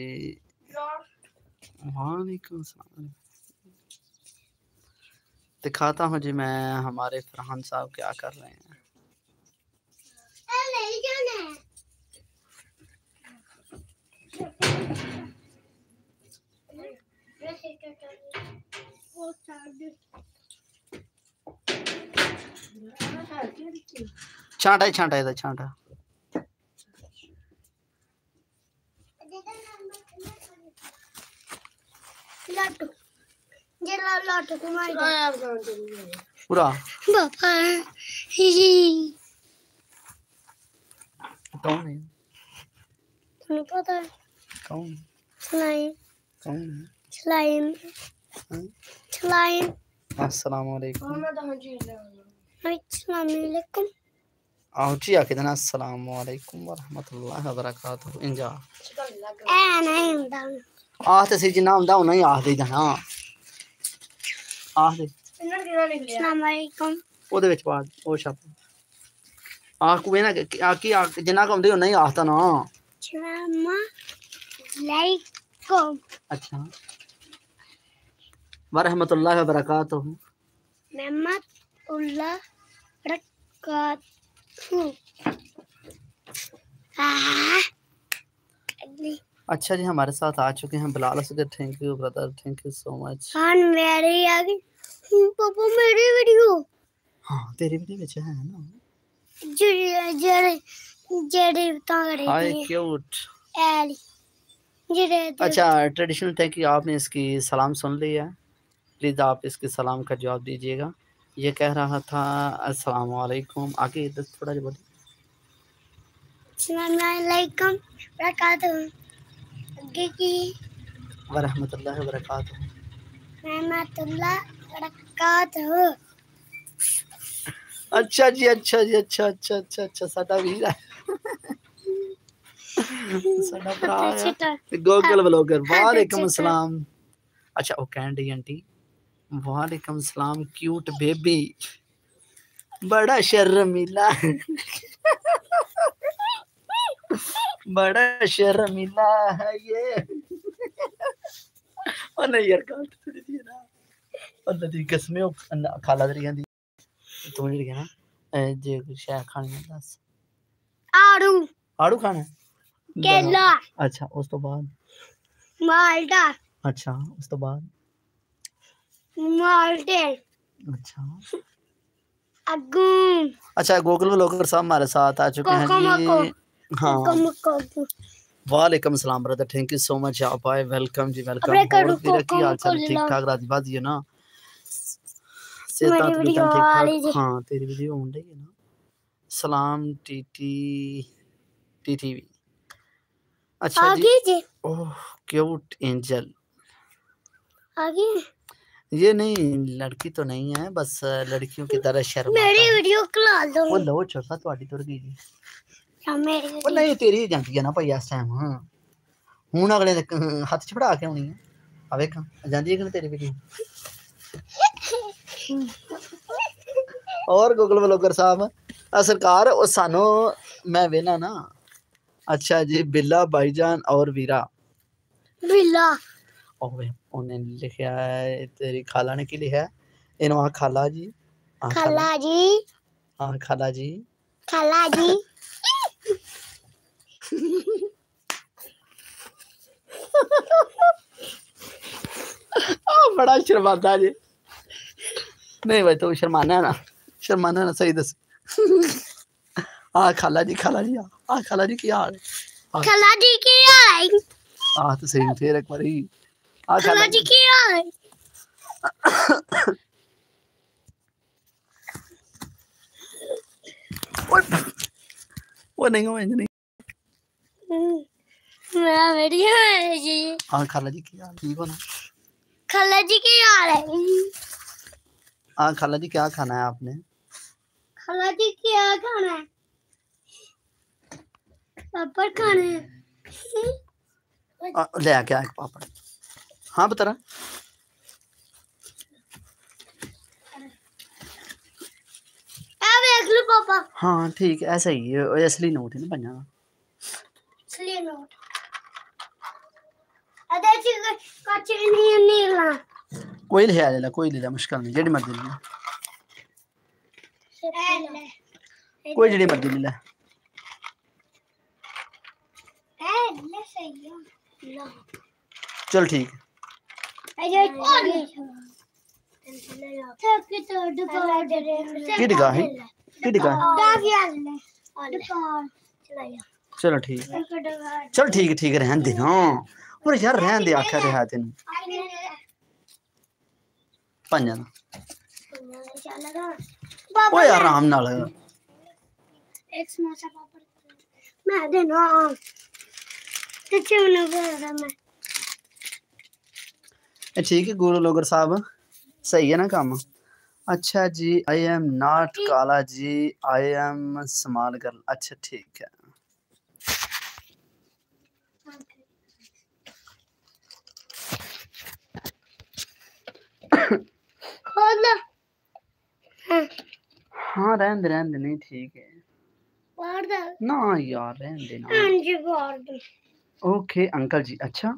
S1: वालेकुम सलाम। दिखाता हूँ जी मैं हमारे फरहान साहब क्या कर रहे हैं। छांटा ही छांटा इधर छांटा। पूरा
S2: बाबा
S1: कौन है?
S2: तुम्हें पता है?
S1: कौन?
S2: स्लाइम।
S1: कौन?
S2: स्लाइम। स्लाइम।
S1: अस्सलाम वालेकुम।
S2: अस्सलाम वालेकुम।
S1: आओ जी आके देना अस्सलाम वालेकुम व रहमतुल्लाहि व बरकातहू। इंजा
S2: नहीं होता।
S1: आह ते सी जिन्ना हुंदा उन्ना ही आख दे जाना। आख दे
S2: अस्सलाम वालेकुम।
S1: ओदे विच पा ओ छाप आख कुए ना की आख जिन्ना क हुंदे उन्ना ही आखता ना।
S2: अस्सलाम वालेकुम।
S1: अच्छा व रहमतुल्लाहि व बरकातहू।
S2: रहमतुल्लाह बरकातहू।
S1: अच्छा जी हमारे साथ आ चुके हैं Bilal Asgar. Thank you brother, thank you so much.
S2: हाँ मेरे आ गई पापा मेरी वीडियो।
S1: हाँ तेरी वीडियो में है ना।
S2: जेड़े जेड़े जेड़े बता रही
S1: हाय
S2: थी
S1: क्यूट।
S2: एली जेड़े
S1: अच्छा ट्रेडिशनल थैंक यू। आपने इसकी सलाम सुन लिया है, प्लीज़ आप इसके सलाम का जवाब दीजिएगा। ये कह रहा था अस्सलाम वालेकुम। आगे इधर थोड़ा जो बोलिए।
S2: अस्सलाम वालेकुम बरकातहू। आगे की
S1: व रहमतुल्लाहि व बरकातहू।
S2: रहमतुल्लाह बरकातहू।
S1: अच्छा जी, अच्छा जी, अच्छा अच्छा अच्छा अच्छा साडा वीर है साडा भरा है गूगल ब्लॉगर। वालेकुम अस्सलाम। अच्छा ओ कैंडी आंटी वालेकुम सलाम। क्यूट बेबी बड़ा शर्मीला बड़ा शर्मीला है ये। ओ नहीं यार काट थोड़ी दी ना। अल्लाह दी कसम खाला तेरी आंदी तू जेड़ी है ना जे कुछ है खाने में दस।
S2: आड़ू
S1: आड़ू खाना है?
S2: केला।
S1: अच्छा उस तो बाद
S2: माल्टा।
S1: अच्छा उस तो बाद
S2: माल्टे।
S1: अच्छा
S2: अगूम।
S1: अच्छा गूगल ब्लॉगर साहब हमारे साथ आ चुके हैं जी। हाँ वालेकुम सलाम brother, thank you so much. आप आए, वेलकम जी वेलकम। और मेरा की हाल चाल ठीक ठाक राजी बाजी है ना? सेहत भी ठीक ठाक। हाँ तेरी वीडियो होने लगी है ना। सलाम टीटीवी। अच्छा जी। ओह क्यूट एंजल।
S2: आगे
S1: ये नहीं लड़की तो नहीं है, बस लड़कियों की तरह शर्माता
S2: मेरी
S1: है।
S2: वीडियो खिला दो।
S1: वो लो छोटा ਤੁਹਾਡੀ ਤੁਰ ਗਈ ਜੀ।
S2: मेरी
S1: ਉਹ ਨਹੀਂ ਤੇਰੀ ਜਾਂਦੀ ਹੈ ਨਾ ਭਾਈ ਇਸ ਟਾਈਮ। ਹੁਣ ਅਗਲੇ ਦੇ ਹੱਥ 'ਚ ਫੜਾ ਕੇ ਆਉਣੀ ਹੈ। ਆ ਵੇਖ ਜਾਂਦੀ ਹੈ ਕਿ ਤੇਰੀ ਵੀਡੀਓ। और गूगल ब्लॉगर साहब सरकार ਉਹ ਸਾਨੂੰ मैं ਵੇਨਾ ना। अच्छा जी बिल्ला भाईजान और वीरा
S2: बिल्ला।
S1: ओए उन्हें लिखा है तेरी खाला ने की लिखा है इन्हों खाला जी।
S2: खाला जी।
S1: हाँ खाला जी।
S2: खाला जी।
S1: बड़ा शर्माता जी। नहीं भाई तो शर्माना ना सही दस। हाँ खाला जी खाला जी। हाँ खाला जी की हाल है?
S2: खाला जी की हाल है?
S1: हाँ तो सही फिर एक बार ही।
S2: खाला जी की हाल है?
S1: वो नहीं हो नहीं।
S2: मेरा वीडियो है जी।
S1: हाँ खाला जी की हाल ठीक हो ना?
S2: खाला जी की हाल है?
S1: हाँ खाला जी क्या खाना है आपने?
S2: खाला जी क्या खाना है? पापड़ खाने हैं।
S1: ले आ क्या एक पापड़। हाँ बता रहा।
S2: देख लो पापा।
S1: हाँ ठीक है ऐसा ही है असली नोट है ना बना।
S2: असली नोट। अरे कच्चे नहीं ला।
S1: कोई ले आ ले कोई ले मुश्किल नहीं जेडी मर्जी ले कोई जेडी मर्जी ले। चल ठीक है। चलो ठीक है चल ठीक है रहन दे ना। और यार रहन दे आखिर रहा तेन पंजा ओ यार आराम नाल
S2: एक समोसा पापड़ मैं देना ते चुन कर मैं
S1: ठीक है गुरु लोगर साहब सही है ना काम। अच्छा जी आई एम नॉट काला जी आई एम स्मॉल गर्ल। अच्छा ठीक है
S2: खोल
S1: हाँ रहने दे नहीं ठीक है
S2: बाहर दे
S1: ना यार रहने दे ना।
S2: हां जी बाहर दे
S1: ओके अंकल जी। अच्छा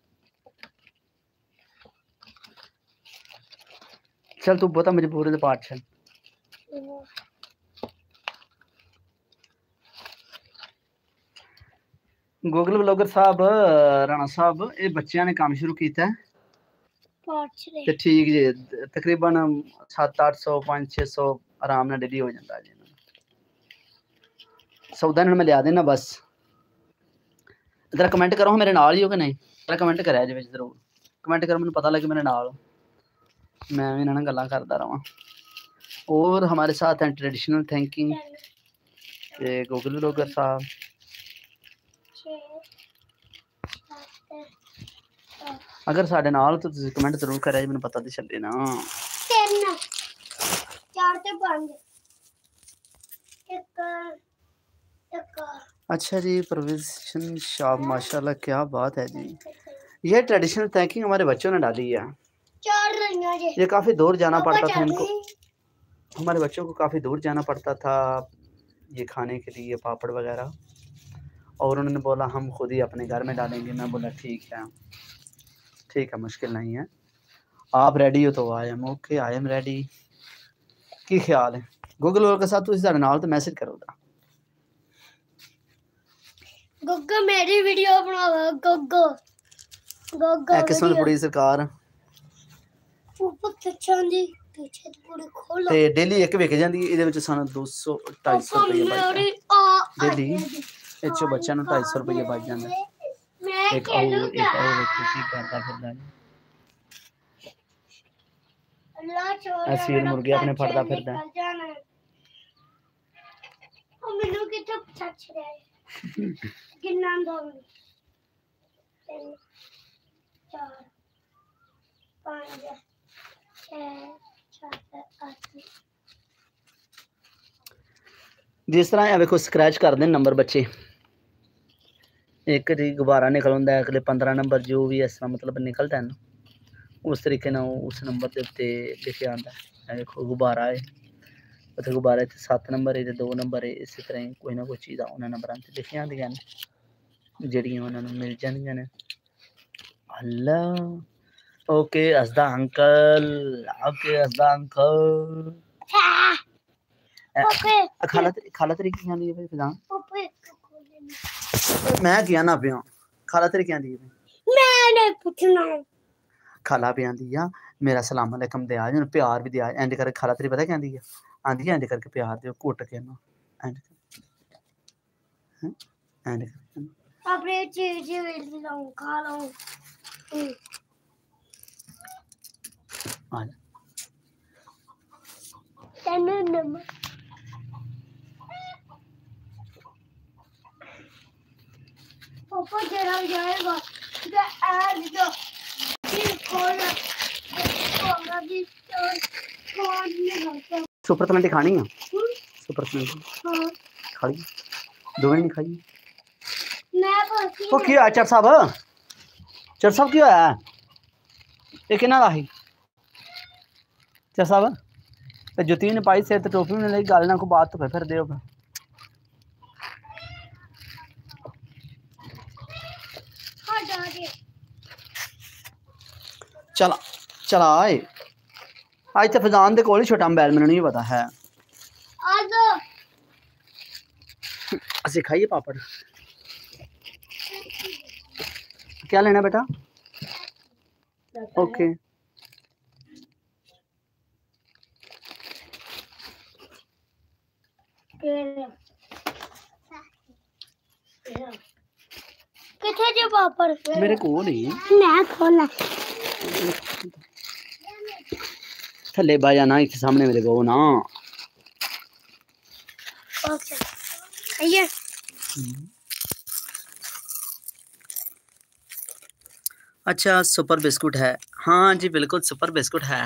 S1: चल तू बता मुझे पूरे पाठ चल। गूगल ब्लॉगर साहब राणा साहब ये बच्चों ने काम शुरू किया है ते ठीक जी तकरीबन 700-800 500-600 आराम नाल डेली हो जाता है जी सौदा इन्होंने मैं लिया देना बस। जरा कमेंट करो मेरे नाल ही हो कि नहीं जरा कमेंट करा जी जरूर कमेंट करो मैंने पता लगे मेरे नाल मैं भी इन्होंने गल्लां करता रहा। और हमारे साथ हैं ट्रेडिशनल थिंकिंग गूगल ब्लॉगर साहब। अगर साढ़े नाल तो तुसीं कमेंट जरूर करें जी मैंने पता तो चले ना।
S2: 3 4 ते 5 एक
S1: अच्छा जी परवेज़ शाह माशाल्लाह क्या बात है जी। ये ट्रेडिशनल थिंकिंग हमारे बच्चों ने डाली है।
S2: 4 रंगा जी
S1: ये काफ़ी दूर जाना पड़ता था इनको हमारे बच्चों को काफ़ी दूर जाना पड़ता था ये खाने के लिए पापड़ वगैरह और उन्होंने बोला हम खुद ही अपने घर में डालेंगे। मैं बोला ठीक है मुश्किल नहीं है आप रेडी हो तो I am okay I am ready. की ख्याल है गूगल वर्क के साथ तुसीं साडे नाल तो मैसेज करो दा
S2: गोगो मेरी वीडियो बनाओ गोगो गोगो
S1: किस्मत बड़ी सरकार
S2: ऊपर चंदी पीछे पूरी खोलो
S1: ते डेली एक विक जांदी ਇਹਦੇ ਵਿੱਚ ਸਾਨੂੰ 200-250 ਰੁਪਏ ਬਚ डेली ਇਹ ਚੋਂ ਬੱਚਿਆਂ ਨੂੰ 250 ਰੁਪਏ ਬਚ ਜਾਂਦਾ ਇੱਕ ਉਹ ਵੇਖੋ ਕੀ ਕਰਦਾ ਫਿਰਦਾ
S2: अल्लाह छोड़
S1: ਅਸੀਂ ਮੁਰਗੇ ਆਪਣੇ ਫੜਦਾ ਫਿਰਦਾ
S2: ਉਹ ਮੈਨੂੰ ਕਿੱਥੇ ਸੱਚ ਰਿਹਾ ਕਿੰਨਾ ਦੋ 3 4 5 6 7 8
S1: जिस तरह ये देखो स्क्रैच कर दें नंबर बच्चे एक जी गुब्बारा निकल आंदा है अगले 15 नंबर जो भी इस तरह मतलब निकलता है ना उस तरीके ना उस नंबर के उत्ते लिखे आंदा है देखो गुब्बारा है उत्ते गुब्बारे ते 7 नंबर है ते 2 नंबर है इसी तरह कोई ना कोई चीज़ उन्होंने नंबरां ते लिखी आंदियां ने ਜਿਹੜੀਆਂ ਉਹਨਾਂ ਨੂੰ ਮਿਲ ਜਾਂਦੀਆਂ ਨੇ। ਅੱਲਾ ओके हसदा अंकल खाला तेरी की आंदी है भाई फिजान मैं क्या ना पिया खाला तेरी की आंदी है
S2: मैंने पूछना
S1: खाला पे आंदी है मेरा सलाम अलैकुम दे आज प्यार भी दिया एंड कर खाला तेरी पता क्या आंदी है एंड करके प्यार दे घुट के ना एंड कर
S2: अपने चीज वेल लाऊं खा लाऊं
S1: आ
S2: तेनू नंबर पापा जरा जाएगा तो आज जो फिर खोला खोला भी फोन में होता
S1: सुपर तलंटी खानी है सुपर तलंटी
S2: हां
S1: खाली दो नहीं खाई
S2: मैं बोलती
S1: वो क्यों है चर साहब क्यों है ये किना दा ही चर साहब ते जुत्ती ने पाई सिर ते टोपी ने लई गल ना को बात तो फिर दे होगा
S2: हां जा दे
S1: चला आए आज तो फजान दे कोल ही छोटा मोबाइल मैंने नहीं पता है
S2: आ दो
S1: असि खाइए पापड़ क्या लेना बेटा ओके
S2: किथे जो पापड़
S1: मेरे को नहीं
S2: मैं खोला
S1: थले बाजा ना इतने सामने मेरे को ना
S2: ये
S1: अच्छा सुपर बिस्कुट है। हाँ जी बिल्कुल सुपर बिस्कुट है।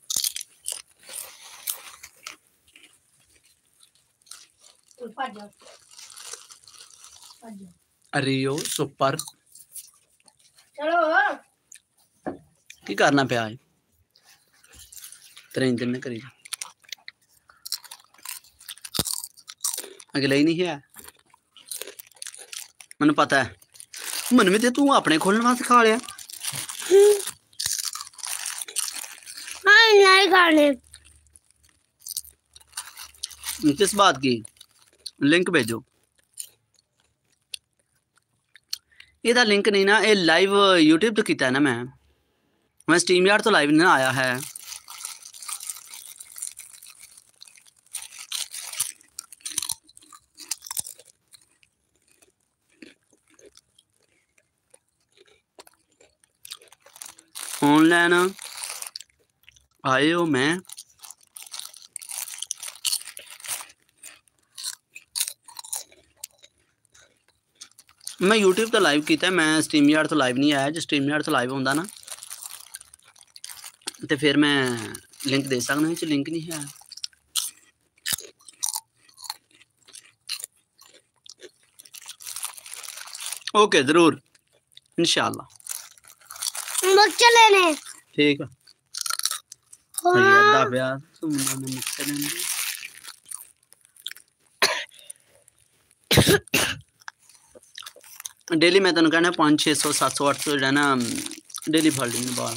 S1: रियो सुपर
S2: चलो
S1: की करना पे आज तेरे ने करी अगले ही नहीं है मैंने पता है मन में तू अपने खोलने वास्ते खा लिया
S2: नहीं खाने
S1: किस बात की लिंक भेजो ਇਹਦਾ लिंक नहीं ना ये लाइव यूट्यूब तो किया है ना मैं स्ट्रीम यार्ड तो लाइव नहीं आया है ऑनलाइन आए हो मैं यूट्यूब तो लाइव किया मैं स्ट्रीम यार्ड तो लाइव नहीं आया जो स्ट्रीम यार्ड तो लाइव होंदा ना तो फिर मैं लिंक दे सकना जो लिंक नहीं है ओके जरूर इंशाल्लाह
S2: चले ने
S1: ठीक है अदा प्यार डेली मैं तेन कहना 500 600 700 800 जो है ना डेली फल लेंगे बाल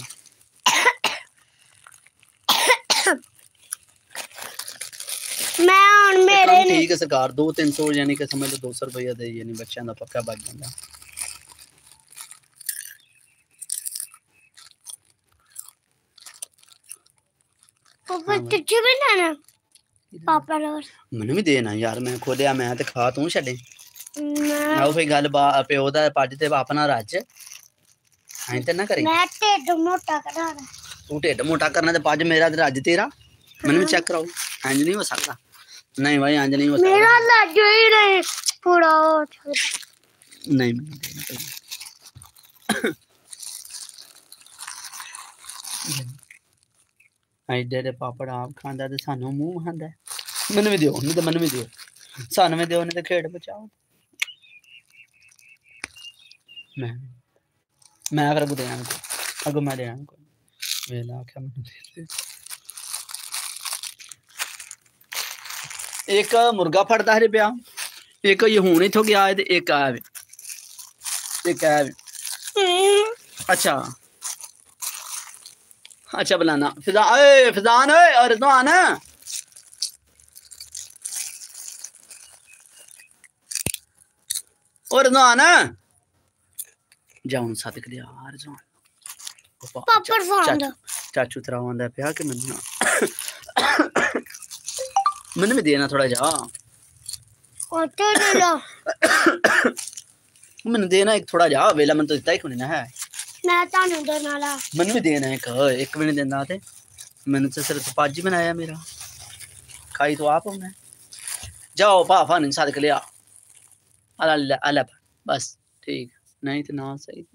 S2: मैं मेरे
S1: ठीक है सरकार 200-300 यानी कि समझ लो 200 रुपया दे यानी बच्चों का पक्का बच जाता
S2: पापा तुझे भी लेना पापा
S1: मैंने भी देना यार मैं खोलिया मैं ते खा तू छड़े आओ फिर गल प्यो दा पज ते अपना रज ऐं ते ना करी
S2: मैं ढिड मोटा कराना
S1: तू ढिड मोटा करना ते पज मेरा ते रज तेरा मैंने भी चेक कराओ इंज नहीं हो सकता नहीं भाई इंज नहीं हो सकता
S2: मेरा रज ही नहीं पूरा हो
S1: नहीं एडे दे पापड़ आप खांदा ते सानू मुंह खांदा मैंने भी दियो नहीं तो मैंने भी दियो सानू भी दियो नहीं तो खेड़ बचाओ मैं अगर को देना अगो मैं देना को वेला आख्या मैंने दे एक मुर्गा फड़दा है पिया एक ये हुण इथों गया है ते एक है अच्छा अच्छा बुलाना फिजान और रिजवान और रिजवान जाऊं सदक लिया रिजवान चाचू तेरा आंदा पिया कि मैंने भी देना थोड़ा जा मैंने देना एक थोड़ा जा वेला मैंने तो दिता ही कोनी ना है
S2: मैं तानू देने वाला
S1: मैंने भी देना एक भी नहीं देना थे मैंने तो सिर्फ पाजी बनाया मेरा खाई तो आप हमने जाओ पापा ने सदक लिया अल्लाह बस ठीक नहीं तो ना सही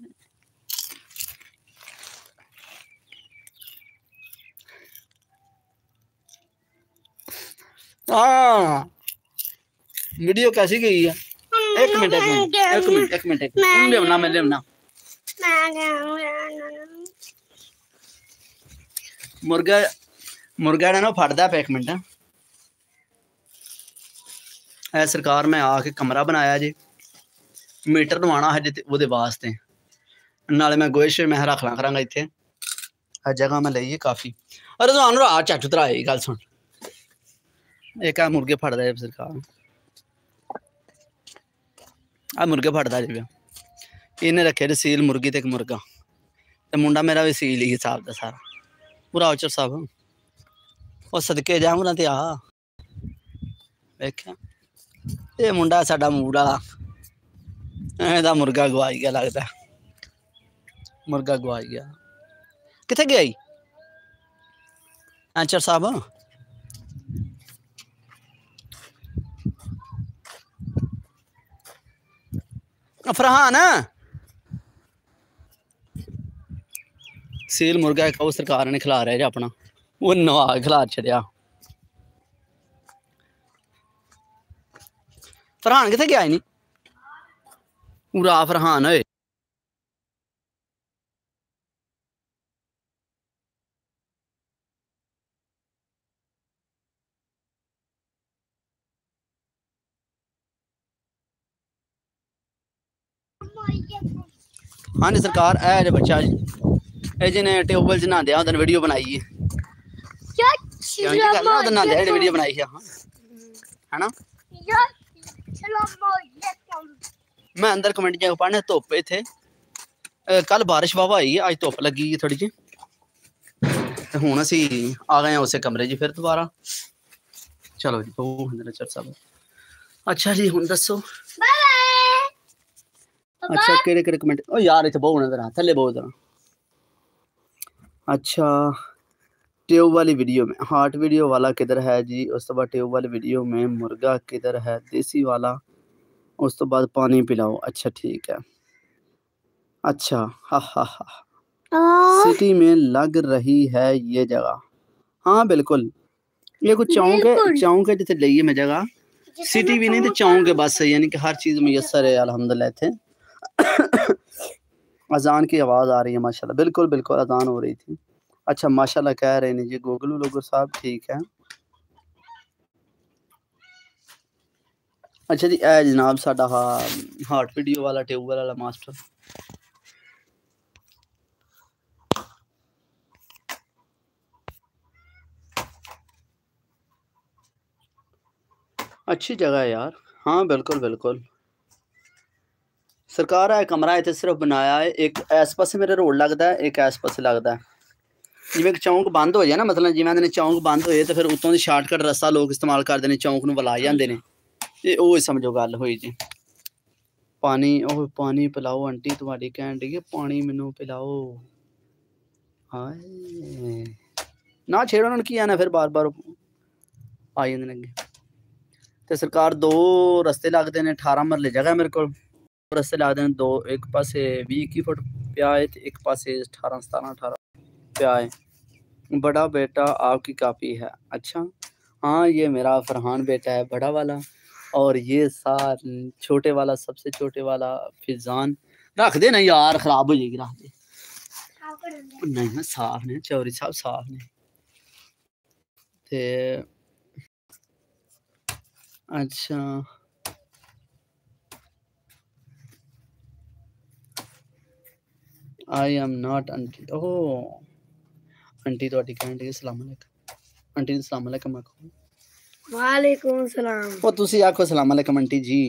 S1: हाँ वीडियो कैसी गई है एक मिनट लेना मैं लेना मुर्गा ना फटदा पे एक मिनट है सरकार मैं आके कमरा बनाया जी मीटर लवाना है जी वो वास्ते नाले मैं गोहे शोहे मैं रख ला करांगा इत्थे जगह मैं लई है काफी अरे तो आनो आ चाचू तरा गल सुन एक मुर्गे फटदा है सरकार आ मुर्गे फटदा जी इन्हें रखे सील मुर्गी ते एक मुर्गा ते मुंडा मेरा भी सील ही हिसाब दा सारा पूरा औचर साहब और सदके जाऊँ ते आ देखा ये मुंडा साडा मूड वाला ਇਹਦਾ मुर्गा गवाई गया लगता मुर्गा गवाई गया किथे गया ही अंचर साहब फरहान सील मुर्गा एक वो सरकार ने खिला रहा है अपना वो नवा खिला छड़िया फरहान कितने गया नहीं पूरा फरहान होए हाँ जी सरकार है जो बच्चा जिन्हें ट्यूबवेल च नहांदे उधर वीडियो बनाई है नहांदे वीडियो बनाई है है ना मैं अंदर कमेंट जाके पढ़ने धुप इत्थे कल बारिश वावा आई है अज धुप लगी है थोड़ी जी हुण असी आ गए हैं उस कमरे जी फिर दोबारा चलो जी बहु साहब अच्छा जी हुण दसो अच्छा केड़े केड़े कमेंट ओ यार इत्थे बहु नजर आ थल्ले बहुत जरा अच्छा ट्यूब वाली वीडियो में हार्ट वीडियो वाला किधर है जी उस तो बाद ट्यूब वाली वीडियो में मुर्गा किधर है देसी वाला उस तो बाद पानी पिलाओ अच्छा ठीक है अच्छा हा सिटी में लग रही है ये जगह हाँ बिल्कुल ये कुछ चौंक है जिथे लईए मैं जगह सिटी भी नहीं तो चौंक है बस यानी कि हर चीज मुयसर है अल्हम्दुलिल्लाह इत्थे अजान की आवाज़ आ रही है माशाल्लाह बिल्कुल बिल्कुल अजान हो रही थी अच्छा माशाल्लाह कह रहे हैं जी गूगल लोगो साहब ठीक है अच्छा जी ए जनाब साडा हार्ट वीडियो वाला ट्यूबवेल वाला मास्टर अच्छी जगह है यार हाँ बिल्कुल बिल्कुल सरकार है कमरा इतने सिर्फ बनाया है एक इस पासे मेरे रोड लगता है एक इस पासे लगता है जिवें चौंक बंद हो जाए ना मतलब जिवें चौंक बंद हो जाए तो फिर उतों शार्टकट रस्ता लोग इस्तेमाल करते हैं चौंक नूं बुला जाते हैं ते ओह समझो गल हुई जी पानी ओह पानी पिलाओ आंटी तुहाडी कहण दी है पानी मैनू पिलाओ हाय ना छेड़ो उन्होंने की आना फिर बार बार आ जाते अगे तो सरकार दो रस्ते लगते हैं 18 मरले जगह मेरे को रस्ते लगते हैं दो एक पासे 20-21 फुट पिया है एक पासे 18-17-18 पिया है बड़ा बेटा आपकी काफ़ी है अच्छा हाँ ये मेरा फरहान बेटा है बड़ा वाला और ये सार छोटे वाला सबसे छोटे वाला फिजान रख दे ना यार खराब हो जाएगी रख दे नहीं ना साफ ने चौधरी साहब साफ ने ते अच्छा I am not aunty oh aunty तो कहती है सलाम अलैकुम आंटी सलाम अलैकुम आखो वालेकुम सलाम ओ तुसी आखो सलाम अलैकुम आंटी जी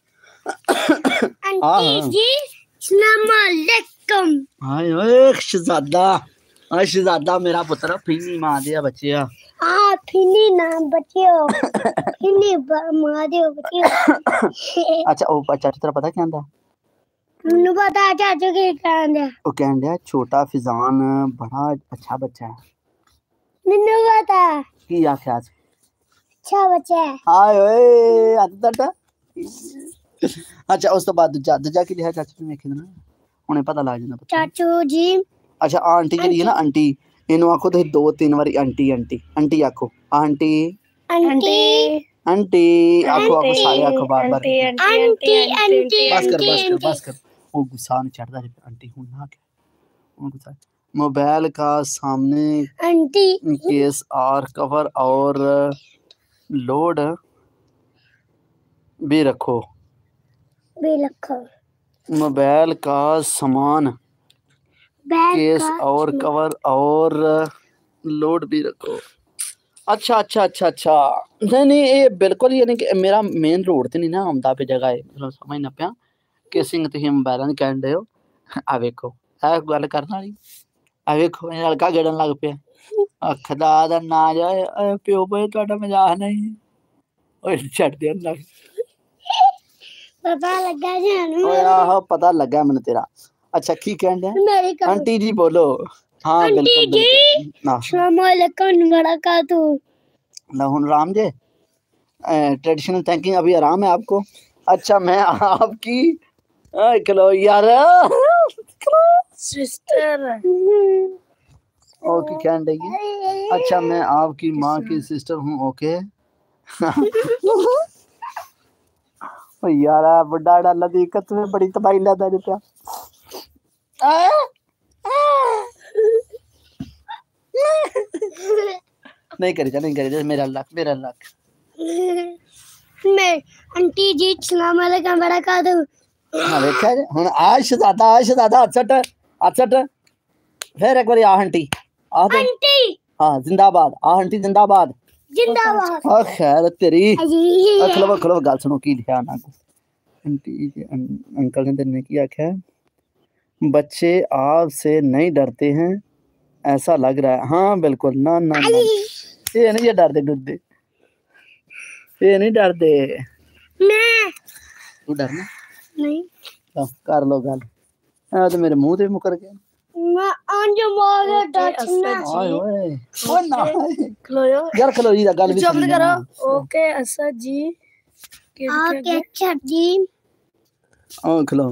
S1: आंटी जी सलाम अलैकुम हाय ओए शहजादा मेरा पुत्र फिनी मां दे बच्चिया हां फिनी ना बच्चियो फिनी मां दे बच्चियो अच्छा ओ चाचा तेरा पता क्या आंदा मैनू पता चाचू की कहंदे ओ कहंदे छोटा फिजान बड़ा अच्छा बच्चा है मैनू पता की आख्या अच्छा बच्चा है हाय ओए अदटा अच्छा उस तो बाद दूजा की है चाचू ने वेखे ना उन्हें पता लग जांदा चाचू जी अच्छा आंटी जी है ना आंटी इनु आखो तो 2-3 बारी आंटी आंटी आंटी आखो आंटी आंटी आंटी आखो आखो सारे आखो बार-बार आंटी आंटी बस कर वो गुस्सा नहीं चढ़ता है आंटी हूं ना क्या गुस्सा मोबाइल का सामने आंटी केस और कवर और लोड भी रखो मोबाइल का सामान केस और कवर और लोड भी रखो अच्छा अच्छा अच्छा अच्छा नहीं नहीं ये बिल्कुल यानी कि मेरा मेन रोड ते नहीं ना आंदा पे जगह है मतलब समझ ना पिया कि सिंह तुसीं मोबाइलां दी कहण दे हो आ वेखो ऐ गल करन वाली आ वेखो हल्का गेड़न लग पिया खुदा दा ना जाए प्यो भाई तुहाडा मजाक नहीं ओए छड्ड दे ना पता लगा जानू ओए आहो पता लगा मैंने तेरा अच्छा की कहण दे आंटी जी बोलो हाँ आंटी जी अस्सलाम वालेकुम बरकातहू लाहुन राम जे ट्रेडिशनल थैंकिंग अभी आराम है आपको अच्छा मैं आपकी खलो यार
S2: सिस्टर
S1: ओके क्या देगी। अच्छा मैं आपकी माँ की सिस्टर हूँ। ओके यार बुढ़ा डाला दी कत में बड़ी तबाही लादा रे प्या। नहीं करी जा मेरा लक
S2: मैं आंटी जी सलाम अलैकुम बरकातहू।
S1: हाँ देखा हुन आज शहजादा अचट फिर एक बारी आंटी आ दे
S2: आंटी
S1: हाँ जिंदाबाद आंटी जिंदाबाद
S2: जिंदाबाद।
S1: खैर तेरी
S2: अजी
S1: खलो गल सुनो की लिखा ना आंटी अंकल ने तेने की आख्या बच्चे आपसे नहीं डरते हैं ऐसा लग रहा है। हाँ बिल्कुल ना ना ना ये नहीं डरते डरते ये नहीं डरते।
S2: मैं
S1: तू डरना
S2: नहीं
S1: लो कर लो गल तो मेरे मुंह ते मुकर गया।
S2: मैं आज मारे डरना
S1: ओए ओए ओ ना
S2: खलो
S1: यार खलो जी दा गल भी
S2: जल्द
S1: सुन
S2: करो। ओके असद जी ओके अच्छा जी
S1: ओ खलो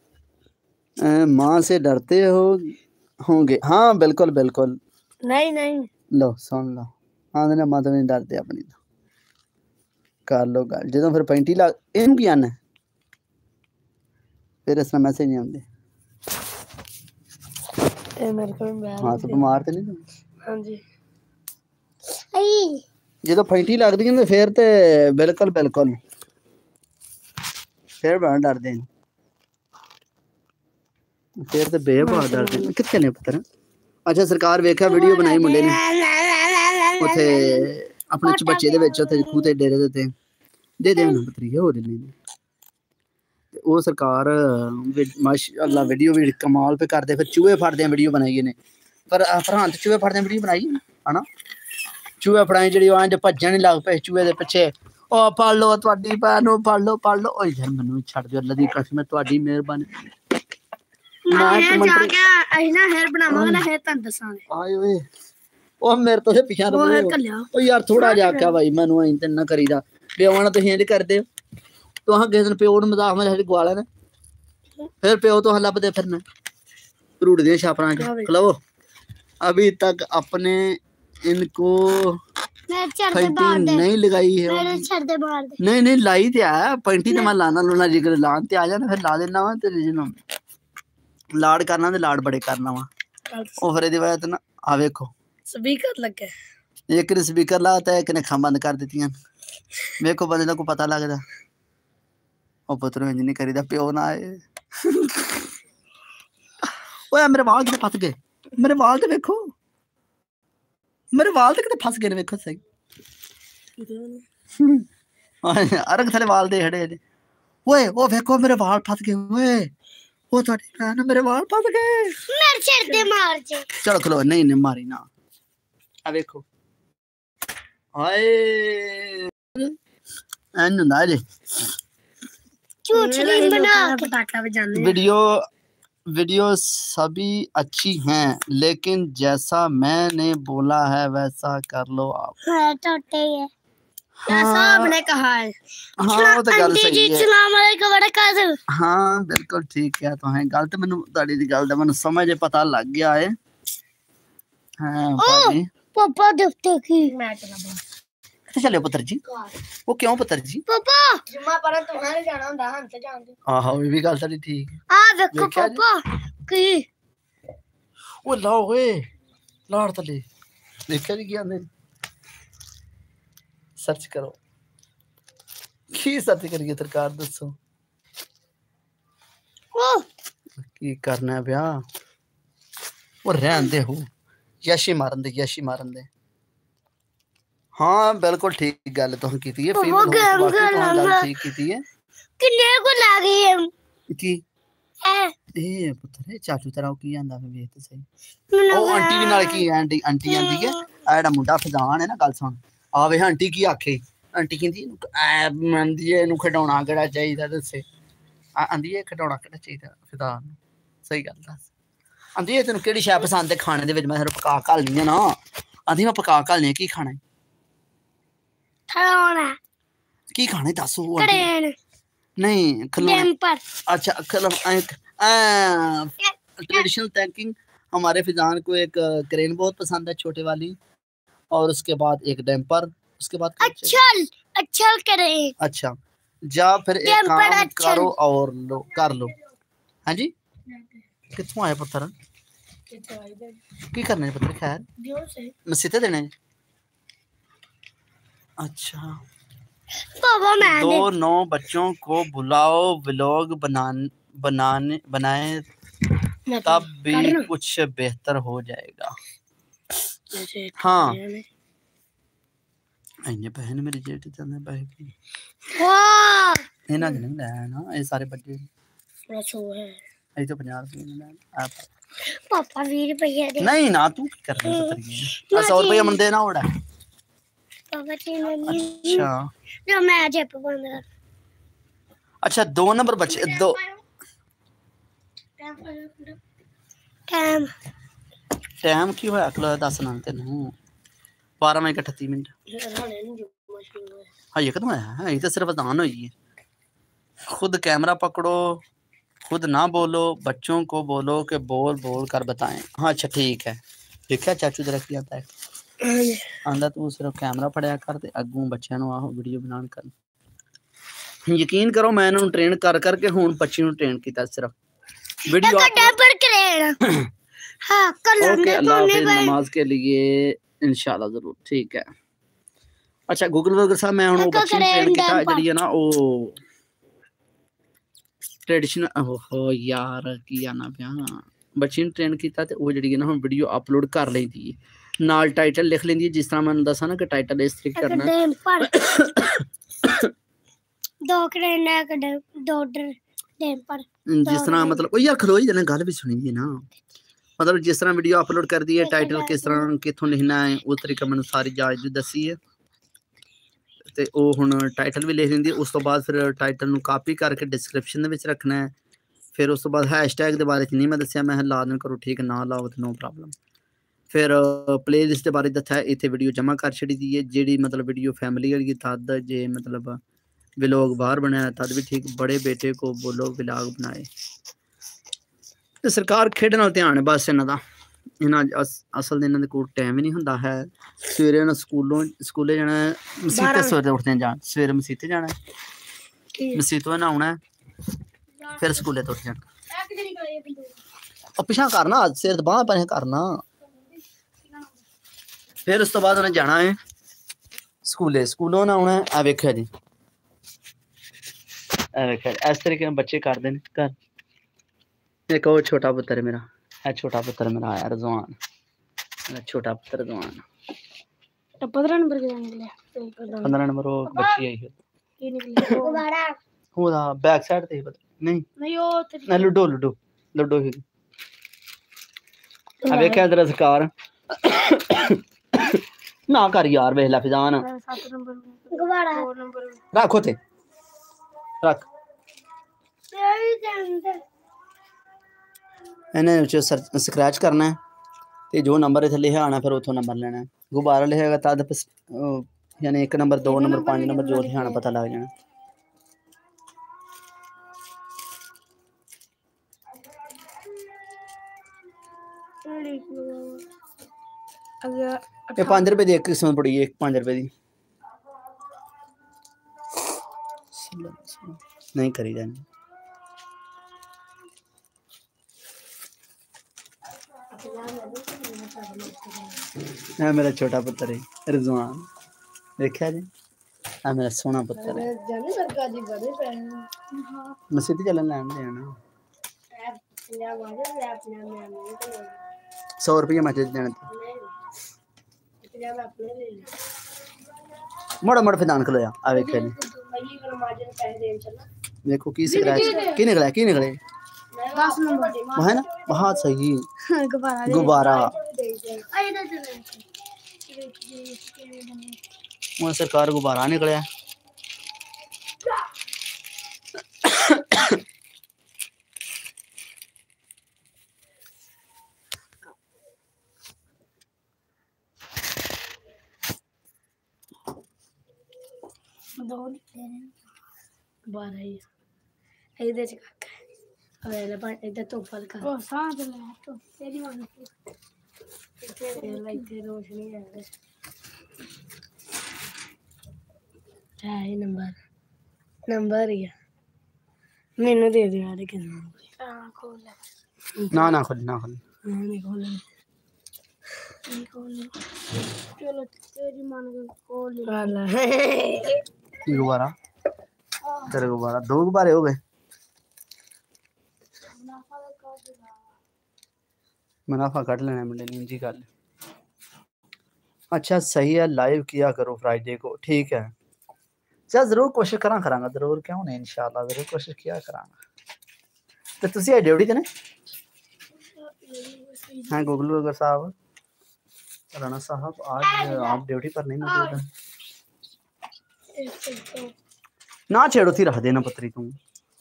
S1: माँ से डरते होंगे। हाँ बिल्कुल बिल्कुल
S2: नहीं नहीं
S1: लो सुन लो हाँ ना माँ तो नहीं डरते अपनी तो कर लो गल जो फिर 35 लाख इन भी आना फिर इसमें मैसेज नहीं आते।
S2: मेरे को
S1: हाँ तो बीमार तो नहीं
S2: हाँ जी
S1: जो 35 लाख दी तो फिर तो बिल्कुल बिल्कुल फिर बड़ा डरते हैं फिर तो बेबाद डरते हैं कितने ने पुत्र। अच्छा सरकार वेख्या वीडियो बनाई मुंडे ने उथे अपने बच्चे दे विच उथे खूह ते डेरे दे दे ना पुत्री हो दिल्ली ने वो सरकार माशाअल्लाह वीडियो भी कमाल पे करते फिर चूहे फड़दे वीडियो बनाई ने पर भरान चूहे फड़दे वीडियो बनाई है ना चूहे फड़ाई जी अंज भजन ही लग पे चूहे के पिछे ओ फड़ लो तुहाडी भैन नूं फड़ लो ओ यार मैनू छड़ दो अल्लाह दी कसम तुहाडी मेहरबानी ओ मेरे तो पिछा ओ यार थोड़ा जा क्या भाई मैनू अं ते ना करीदा प्योना तुसीं इंज करदे तुहां किस दिन प्यो नूं मजाक में गुआले ने फिर प्यो तुहां लभदे फिरना रूट दियां छापरां च खलो अभी तक अपने इनको नहीं लगाई है नहीं नहीं लाई तो है पैंटी तो मैं लाना लूना जिगर लान ते आ जाना फिर ला देना वा तेरे जिन्हों लाड़ करना ते लाड़ बड़े करना वा ओ फिर इहदी वजह ते ना आ वेखो
S2: स्पीकर लगे
S1: एक ने स्पीकर लाता है एक ने अखां बंद कर दित्तियां वेखो बंदे दा कोई पता लगदा ओ पुत्रो इंज नहीं करीदा प्यो ना आए ओए मेरे वाल किते फस गए मेरे वाल ते वेखो मेरे वाल ते किते फस गए ने वेखो सही अरग थले वाल दे खड़े ने ओए ओ वेखो मेरे वाल फस गए ओए ओ ਤੁਹਾਡੀ ਭੈਣ ਮੇਰੇ ਵਾਲ ਫਸ ਗਏ
S2: मेरे सिर दे मार जे
S1: चलो खलो नहीं नहीं मारी ना आ देखो हाय एन ना जे
S2: चूचली बना पटाखा बजाने
S1: वीडियो सभी अच्छी हैं लेकिन जैसा मैंने बोला है वैसा कर लो आप।
S2: है टोटे है ऐसा आपने कहा है।
S1: हाँ वो तो गल सही है।
S2: सलाम अलैकुम बरकातहू।
S1: हाँ बिल्कुल ठीक है तो है गल तो मैनू तुहाडी दी गल दा मैनू समझ पता लग गया है। हाँ भाई
S2: पापा देखते की मैं
S1: किथे चले पुत्र जी वो क्यों पुत्र जी
S2: पापा जुम्मा पढ़न तुम्हारे जाना हुंदा हम ते जानदे
S1: आहो ये भी गल साडी ठीक है।
S2: आ देखो पापा की
S1: ओ लो ओए लाड़ तले देखिया जी की आंदे सर्च करो की सर्च करिए सरकार दसो की करना है ब्याह वो रहन दे हो यशी मारन दे हाँ बिल्कुल ठीक गल तुहां कीती है फीमेल हो बाकी तुहां गल ठीक कीती है
S2: किन्ने को लागी है
S1: की ए पुत्तर चाचू तेरा की आंदा वे वेख ते सही ओ आंटी भी नाल की आंटी आंटी आंदी है आ जेड़ा मुंडा फजान है ना गल सुन आवे आंटी की आखे आंटी कहती आंदी है इनू खिडौना केड़ा चाहिदा दसे आंदी है खिडौना केड़ा चाहिदा फजान सही गल दस आंदी है तेन केड़ी शै पसंद है खाने दे विच मैं पका घालनी है ना आंदी मैं पका घालनी की खाना है
S2: खिडौना
S1: की खाने दस
S2: कड़ेन
S1: नहीं खिलौने।
S2: डैम्पर।
S1: अच्छा ट्रेडिशनल थिंकिंग। हमारे फिजान को एक क्रेन बहुत पसंद है, छोटे वाली, और उसके बाद एक डैम्पर, उसके बाद
S2: अच्छा करें।
S1: अच्छा जा फिर एक काम करो और लो कर लो। हाँ जी कितों आया पुत्र की करने पुत्र? खैर मसीते देने। अच्छा
S2: पापा मैं
S1: 2 9 बच्चों को बुलाओ, व्लॉग बनाए तब भी कुछ बेहतर हो जाएगा। हाँ इन्ने पैसे ने मेरी जेठ चंदे पैसे वाह इना नहीं लेना ये सारे बच्चे है तो 50 रुपए में लेना आप
S2: पापा 20 रुपए दे।
S1: नहीं ना तू कर रहा है पुत्र 100 रुपए मन देना ओड़ा
S2: पापा चीन
S1: अच्छा
S2: जो मैं जेब बंद।
S1: अच्छा 2 नंबर बच्चे दो
S2: टाइम
S1: टाइम की होया अगला 10 ना तेनू 12:38 हाँ ये कदम है ये तो सिर्फ अजान हुई है। खुद कैमरा पकड़ो, खुद ना बोलो, बच्चों को बोलो कि बोल बोल कर बताएं। हाँ अच्छा ठीक है देखा चाचू जरा की आता है आंदा तू सिर्फ कैमरा फड़िया कर ते अगों बच्चों नु आहो वीडियो बनान कर। यकीन करो मैं इन्हों ट्रेन कर करके हुण बच्ची नु ट्रेन कीता सिर्फ वीडियो
S2: डैम्पर करें। हाँ कर
S1: ओके अल्लाह हाफिज़ नमाज के लिए इंशाल्लाह जरूर ठीक है। अच्छा गूगल वर्गर साहब मैं हुण बच्ची नु ट्रेन कीता जड़ी है ना ओ ट्रेडिशनल ओहो यार की आना पिया बच्ची ने ट्रेन किया ते वो जड़ी है ना हम वीडियो अपलोड कर लेंदी है नाल टाइटल लिख लेंदी है जिस तरह मैंने दसा ना कि टाइटल इस तरीके करना
S2: दो क्रेन दो डैम्पर
S1: जिस तरह मतलब ओ यार खलोई जने गल भी सुनी दी ना मतलब जिस तरह वीडियो अपलोड कर दी है टाइटल किस तरह किथों लिखना है वो तरीका मैंने सारी जांच दसी है ते ओ हुन टाइटल भी लिख लेंदी उस तो बाद फिर टाइटल नु कॉपी करके डिस्क्रिप्शन दे विच रखना है फिर उस तो बाद हैशटैग दे बारे च नहीं मैं दस्या मैं लाजम करो ठीक है ना लाओ तो नो प्रॉब्लम। फिर प्ले लिस्ट के बारे दस्या इतने वीडियो जमा कर छड़ी दी है जी मतलब वीडियो फैमिली वाली तद जे मतलब व्लॉग बाहर बनाया तद भी ठीक बड़े बेटे को बोलो व्लॉग बनाए तो सरकार खेड नाल ध्यान है बस इन्हां दा इन्हां असल इन्हां दे कोल टाइम ही नहीं हुंदा है सवेरे इन्हां स्कूले जाना है मसीते सवेरे उठदे जान सवेरे मसीते जाना है मसीतों इन्हां आउणा है फिर स्कूले तो उठ जाना पिछा करना सिर बांह पर करना फिर उस तो बाद उन्हें जाना है स्कूले स्कूलों ना आना है आ वेखिया जी इस तरीके बच्चे करते हैं घर एक और छोटा पुत्र मेरा है छोटा पुत्र मेरा आया रजवान छोटा पुत्र रजवान
S2: 15 नंबर के निकले
S1: 15 नंबर वो बच्ची आई है
S2: ये निकले
S1: वो बैक साइड ते नहीं
S2: नहीं वो
S1: ना लूडो लूडो लूडो ही अब वेखिया तेरा सरकार ना कर यार वेखला फिजान
S2: 7 नंबर 2 नंबर
S1: रखो ते रख इन्हें स्क्रैच करना है तो जो नंबर इतने लिखा आना फिर उतो नंबर लेना है गुब्बारा लिखेगा तद यानी 1 नंबर 2 नंबर 5 नंबर जो लिखाना पता लग जाना। ये 5 रुपए की एक किस्म पड़ी है 5 रुपए की नहीं करी जानी है मेरा छोटा पुत्र है रिजवान देखा जी है मेरा सोना पुत्र है मसीती चलन लैन देना 100 रुपये मैं देना मोड़ा मोड़ा फिदान खलोया आ वेखे देखो की स्क्रैच की निकले
S2: 10 नंबर
S1: वह है ना बहुत सही गुब्बारा वहाँ सरकार गुब्बारा निकलिया
S2: ਇਹਦੇ ਚ ਅਵੇਲੇ ਪਰ ਇਹਦਾ ਧੁੱਪ ਲਗਾ ਉਹ ਸਾਹ ਤੇ ਲੈ ਤੋ ਤੇਰੀ ਮਾਂ ਇੱਥੇ ਰੋਸ਼ਨੀ ਹੈ ਇਹ ਨੰਬਰ ਹੀ ਆ ਮੈਨੂੰ ਦੇ ਦੇ ਯਾਰ ਕਿੰਨਾ ਹਾਂ ਖੋਲ ਲੈ
S1: ना खोल
S2: नहीं खोल चलो तेरी मान के खोल वाला
S1: गुब्बारा तेरे गुब्बारा 2 गुब्बारे हो गए मुनाफा कट लेना मुंडे नींजी कर ले अच्छा सही है लाइव किया करो फ्राइडे को ठीक है चल जरूर कोशिश करांगा जरूर क्यों नहीं इंशाल्लाह जरूर कोशिश किया करांगा तो तुसी आई ड्यूटी ते ने हाँ गूगल वगर साहब राणा साहब आज आप ड्यूटी पर नहीं मौजूद हैं ना छेड़ो थी रख देना पत्री तुम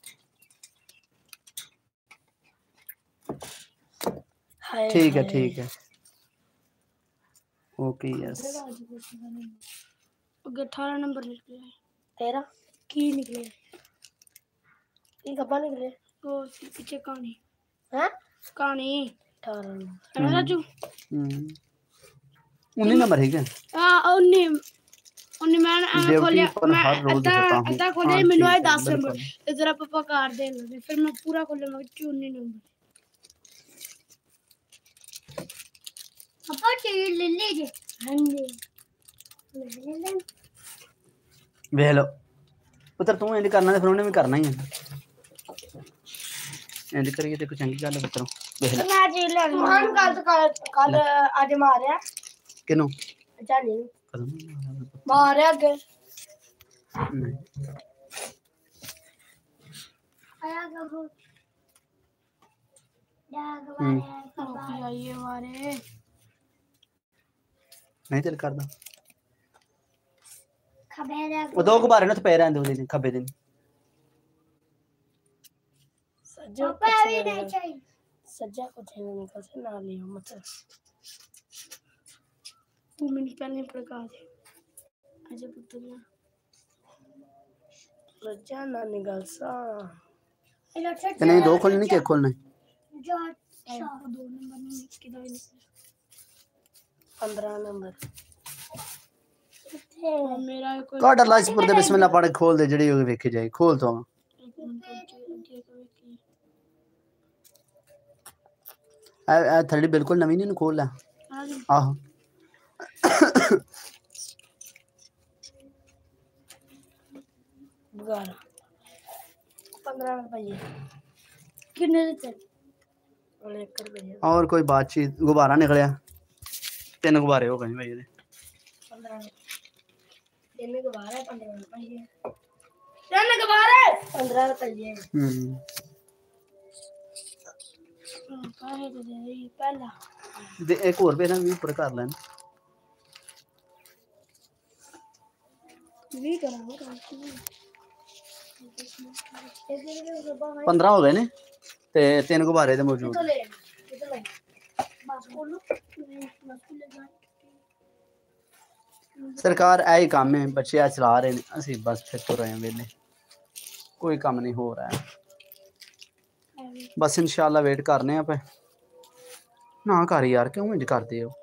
S1: ठीक है ओके यस
S2: 18 नंबर निकले तेरा की निकले ये कब निकले वो पीछे कहानी हैं कहानी 18 है राजू
S1: 19 नंबर है क्या
S2: हां 19 मैं खोलिया मैं अद्धा खोलिया मैंने आए 10 नंबर जरा पापा कार दे लगे फिर मैं पूरा खोलिया मैं 19 नंबर पापा टिकट ले लीजिए हां जी
S1: वे लो पुत्र तू इंज करना ते फिर उन्हें भी करना ही है इंज करिए ते कुछ चंगी गल है पुत्रो वे लो
S2: मैं जी ले कल आज मारया
S1: किनु
S2: जानी मारया अगे आया गो ये मारे
S1: नहीं तेरे करदा
S2: खबेरा
S1: वो 2 गुब्बारे ने तो पे रहंदे ओदे खब्बे दिन
S2: सज्जा को थे निकल से ना लियो मतलब 2 मिनट पहले प्रकार दे अजय पुत्र सज्जा ना निकल सा
S1: नहीं 2 खोलने नहीं के खोलने
S2: जो 2 नंबर में किधर 15 नंबर मेरा कोई
S1: काट लाजपुर दे बिस्मिल्लाह पढ़ खोल दे जड़ी होगी वेखी जाए खोल तो ए थड़ी बिल्कुल नवीं नहीं खोल ले आहो
S2: गाना 15 रुपए कितने देते 1 रुपया
S1: और कोई बातचीत गुब्बारा निकलिया 3 गुब्बारे हो गए भाई ये
S2: 15 दिन गुब्बारे 15 रुपए 3 गुब्बारे 15 रुपए काहे दे दे पहला
S1: दे एक और पे ना भी ऊपर कर लेना
S2: भी कराओ
S1: 15 हो गए ने ते 3 गुब्बारे ते मौजूद सरकार ऐ ही काम है बच्चे आ चला रहे हैं असि बस फिर तो रहे हैं वेले कोई काम नहीं हो रहा है बस इंशाल्लाह वेट करने हैं पे ना कर यार क्यों इंज करते हो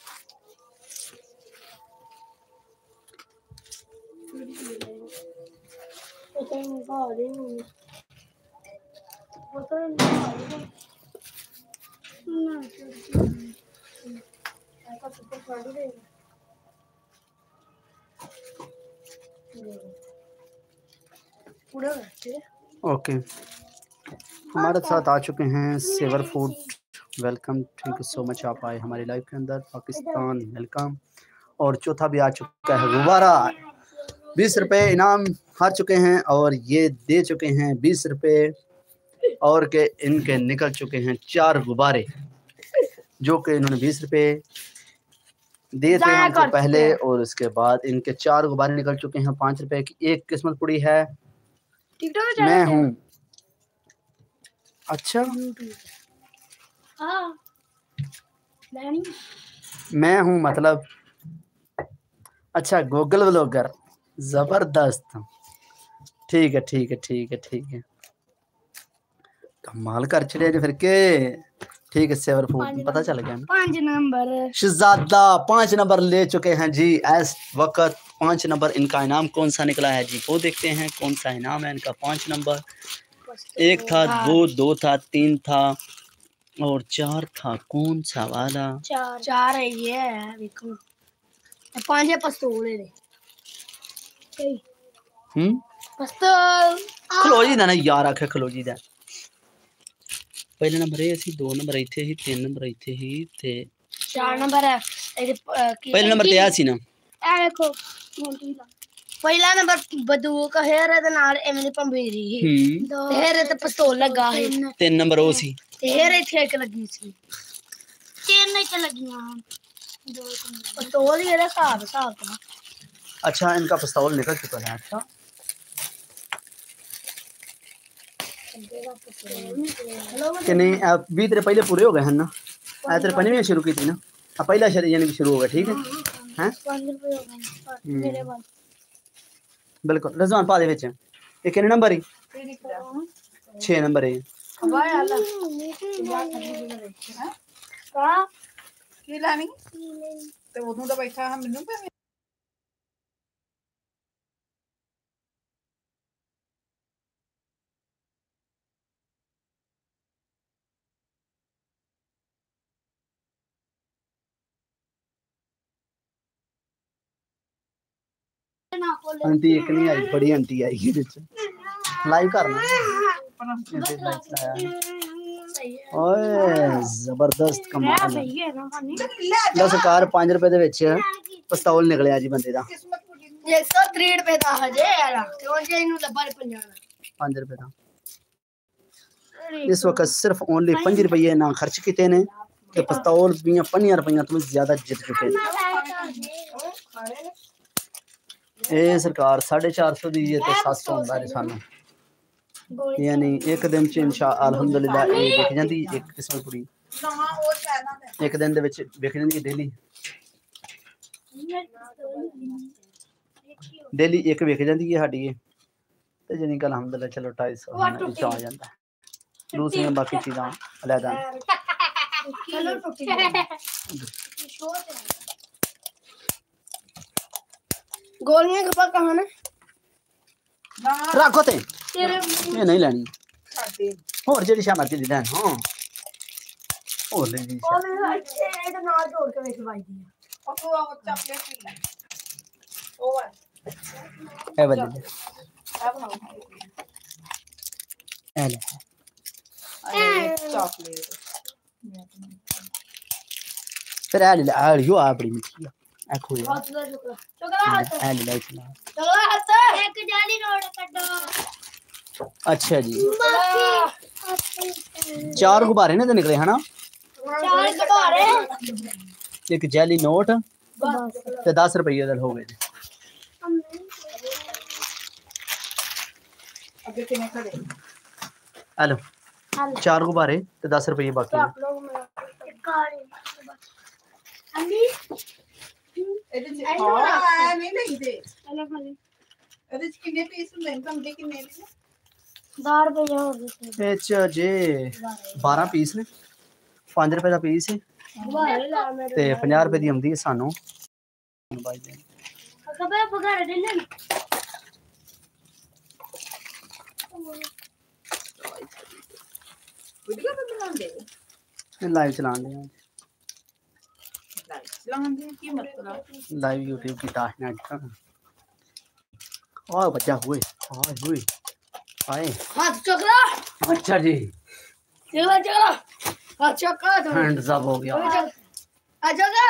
S1: ओके हमारे साथ आ चुके हैं savour food welcome thank you so much आप आए हमारी लाइफ के अंदर पाकिस्तान वेलकम और चौथा भी आ चुका है गुब्बारा 20 रुपए इनाम हार चुके हैं और ये दे चुके हैं 20 रुपए और के इनके निकल चुके हैं 4 गुब्बारे जो कि इन्होंने 20 रुपए दिए थे हमको पहले और उसके बाद इनके 4 गुब्बारे निकल चुके हैं 5 रुपए की एक किस्मत पड़ी है मैं हूँ अच्छा मैं हूँ मतलब अच्छा गूगल व्लॉगर जबरदस्त ठीक है कमाल कर चले फिर के। ठीक है, सेवर फूड पता चल गया ना।
S2: 5 नंबर
S1: शहजादा 5 नंबर ले चुके हैं जी। इस वक्त 5 नंबर इनका इनाम कौन सा निकला है जी, वो देखते हैं कौन सा इनाम है इनका। 5 नंबर, 1 था, वो 2 था, 3 था और 4 था। कौन सा वाला?
S2: 4 है ये देखो। 5 है पिस्तौल है। पिस्तौल
S1: खलो जी ना यार आखे खलो जी दा। पहले नंबर ए सी, 2 नंबर इथे ही, 3 नंबर इथे ही ते
S2: 4 नंबर है।
S1: पहले नंबर ते आ सी ना।
S2: ए देखो पहला नंबर बंदूक है ते नाल एमनी पंबीरी ही। तेरे ते पिस्तौल लगा है।
S1: 3 नंबर ओ सी।
S2: तेरे इथे एक लगी सी। 3 इथे लगियां। 2 पिस्तौल ही है हिसाब था।
S1: अच्छा इनका पिस्तौल निकल चुका है। अच्छा कि नहीं, अब भी तेरे पहले पूरे हो गए हैं ना। तेरे पहले में शुरू की थी ना। अब पहला शरीर यानी कि शुरू हो गया। ठीक है हैं।
S2: 5 रुपए हो गए मेरे पास।
S1: बिल्कुल रज़वान पा दे विच। ये कितने नंबर है? 6 नंबर है।
S2: अब आला का
S3: की लानी ते उदों दा बैठा हम मैनू पे
S1: आंटी एक नहीं आई, बड़ी आंटी आई है विच। लाइव करना ओए जबरदस्त कमाल है। लो सरकार 5 रुपए दे विच पिस्तौल निकलिया जी बंदे दा।
S2: 103 रुपए दा हजे यार क्यों जे इनु लब्बा
S1: 5 रुपए दा। इस वक्त सिर्फ ओनली 5 रुपये ना खर्च किए ने ते पिस्तौल भी 5 रुपये तुम ज्यादा जीत चुके। ए सरकार 450 दी है ते 700 हुंदा है सानू। यानी एक दिन च इंशाअल्लाह अल्हम्दुलिल्लाह ये विक जांदी एक किस्म पूरी। एक दिन दे विच विक जांदी डेली। डेली एक विक जांदी है साडी ते जानी कि अल्हम्दुलिल्लाह चलो 250 विच आ जांदा। दूसरी बाकी चीज़ां अलग
S2: गोलियां खपा कहां ने
S1: रखो ते ये नहीं लेनी और जेडी शा मर्जी दी लैन। हां और ले दी
S2: और एटा नाल जोड़ के वेच भाई दी
S3: और तो चॉकलेट पी ले ओ
S1: ए बजे दे
S3: अब हम
S1: ए ले
S3: चॉकलेट
S1: फिर ए ले आ यो आ बड़ी मीठी है ए खो या
S2: चोकला
S1: ए ले चला।
S2: चोकला हाथ एक जाली नोट कटो।
S1: अच्छा जी 4 गुब्बारे ने तो निकले है ना।
S2: 4 गुब्बारे
S1: एक जेली नोट ते 10 रुपये दल हो गए।
S3: अबे किने खड़े
S1: हेलो 4 गुब्बारे ते 10 रुपये बाकी है।
S3: ਇਹਦੇ ਚ ਹਾਂ ਨਹੀਂ ਲਈਦੇ ਇਹਦੇ ਚ ਕਿੰਨੇ ਪੀਸ ਹੁੰਦੇ ਨੇ ਤੁਹਾਨੂੰ ਕਿੰਨੇ ਦੇ
S2: 10 रुपए और देते
S1: ਇਹ जे 12 ਪੀਸ ਨੇ 5 रुपए ਦਾ ਪੀਸ ਹੈ
S2: गुब्बारे ला मेरे
S1: ਤੇ 50 रुपए ਦੀ ਆਉਂਦੀ ਹੈ ਸਾਨੂੰ। ਬਾਈ ਦੇ
S2: कबे पगार देने
S3: ਵੀਡੀਓ ਬਣਾਉਂਦੇ
S1: ਇਹ ਲਾਈਵ ਚਲਾਉਂਦੇ ਆ।
S3: ਚਲਾਉਂਦੇ ਕੀ ਮਤਲਬ
S1: लाइव यूट्यूब की टास्क का और बच्चा हुए आए
S2: हाथ चोकला
S1: अच्छा जी
S2: चोकला हाथ चोकला
S1: हैंड्स अप हो गया।
S2: चोकला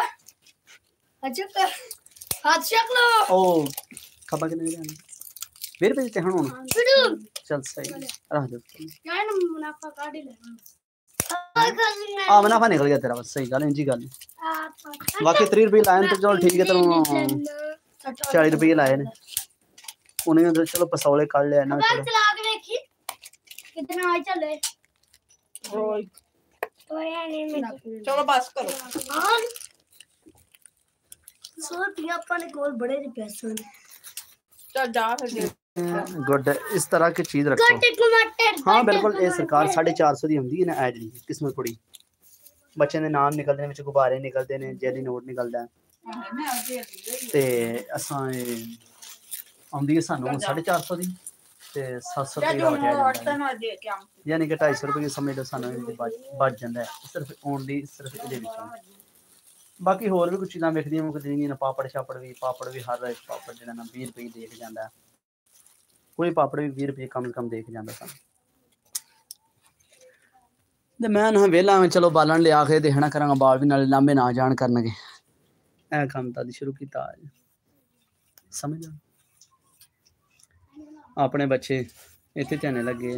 S2: हाथ चोकला
S1: ओ खबर के नहीं जाने 20 रुपए देते हैं उन्होंने। चल सही रह दो
S2: क्या है ना मुनाफा काट ही लेना
S1: आ मुनाफा निकल गया तेरा बस सही गल इंजी गल बाकी 30 रुपए लाए तो चलो ठीक है तेरे 40 रुपए लाए ने उन्हें तो चलो पसौले काट लिया ना चलो
S2: चला के देखी कितना आ चले तो नहीं
S3: ਚਲੋ ਬਸ ਕਰੋ
S2: हां सो पिया अपने कोल बड़े पैसे
S3: ਚੱਲ ਜਾ ਫਿਰ
S1: गुड इस तरह की चीज़ रखो। हाँ बिल्कुल ये सरकार 450 दी होंगी ना ऐड दी किस्मत कुड़ी बच्चे के नाम निकलते हैं गुब्बारे निकलते हैं जेली नोट निकलता है ते असां आंदी है सानू 450 दी ते 700 रुपये यानी कि 250 रुपये समझ लो सानू बच जाता है सिर्फ ओनली सिर्फ ये बाकी होर भी कुछ चीज़ां विकदियां मुकदियां पापड़ शापड़ भी हर एक पापड़ जो 20 रुपये दे के जाता है कोई पापड़ भी 20 रुपये कम से कम दे के जाता सा ते मैं ना वेला में चलो बालन लिया के देखना करांगा बाल भी नाले लांबे ना जान करनगे ऐ काम तद शुरू किया समझ अपने बच्चे इत्थे ध्याने लगे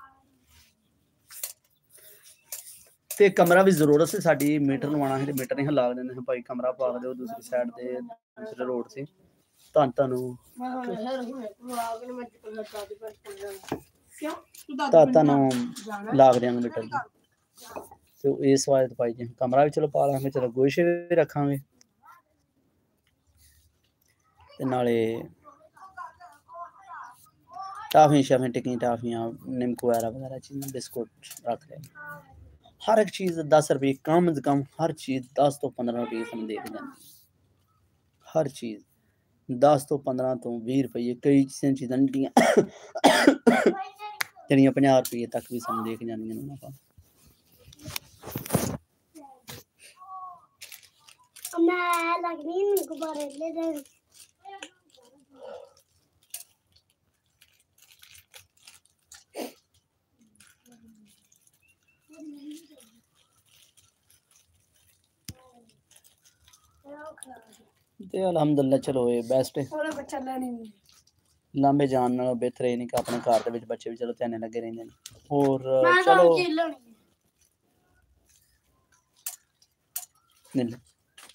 S1: ते कमरा भी जरूरत से साडी मीटर लवाना है ते मीटर नहीं ला देंदे भाई कमरा पा दो दूसरी साइड ते दूसरे रोड से तानू लाग देंगे मीटर तो इस वाले तो पाई कमरा भी चलो पा लांगे चलो गोशे भी रखांगे ते नाले टाफियां शाफियां टिक्कियां टाफियां निम्क वगैरह चीज़ बिस्कुट रख लें हर एक चीज़ 10 रुपये कम से कम हर चीज़ 10 तो 15 रुपये हम दे जाती हर चीज़ 10 तो 15 तो 20 रुपये कई चीज़ां जड़ियाँ 50 रुपये तक भी सम दे के जानियां ते अलहमदुलिल्लाह चलो ये बेस्ट है लांबे जान नालों बेहतर है नहीं कि अपने घर दे विच बच्चे भी चलो ध्याने लगे रहंदे ने और चलो नहीं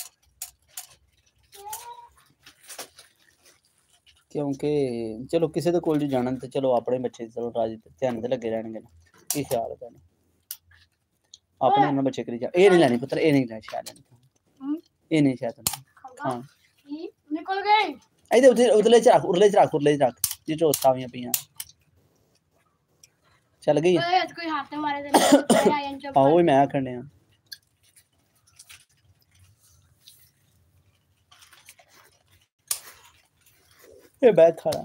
S1: क्योंकि चलो किसी दे कोल जाना ते चलो अपने बच्चे चलो राजी ध्यान ते लगे रहणगे की ख्याल है अपने उन्हें बच्चे करी जा ए नहीं लेनी पुत्र ए नहीं लेनी शायद ए नहीं शायद हां
S2: निकल गए
S1: इधर उधरले च रख ये जो सावियां पियां चल गई
S2: कोई हाथ मारे दे
S1: आओ मैं आखने ये बैग खड़ा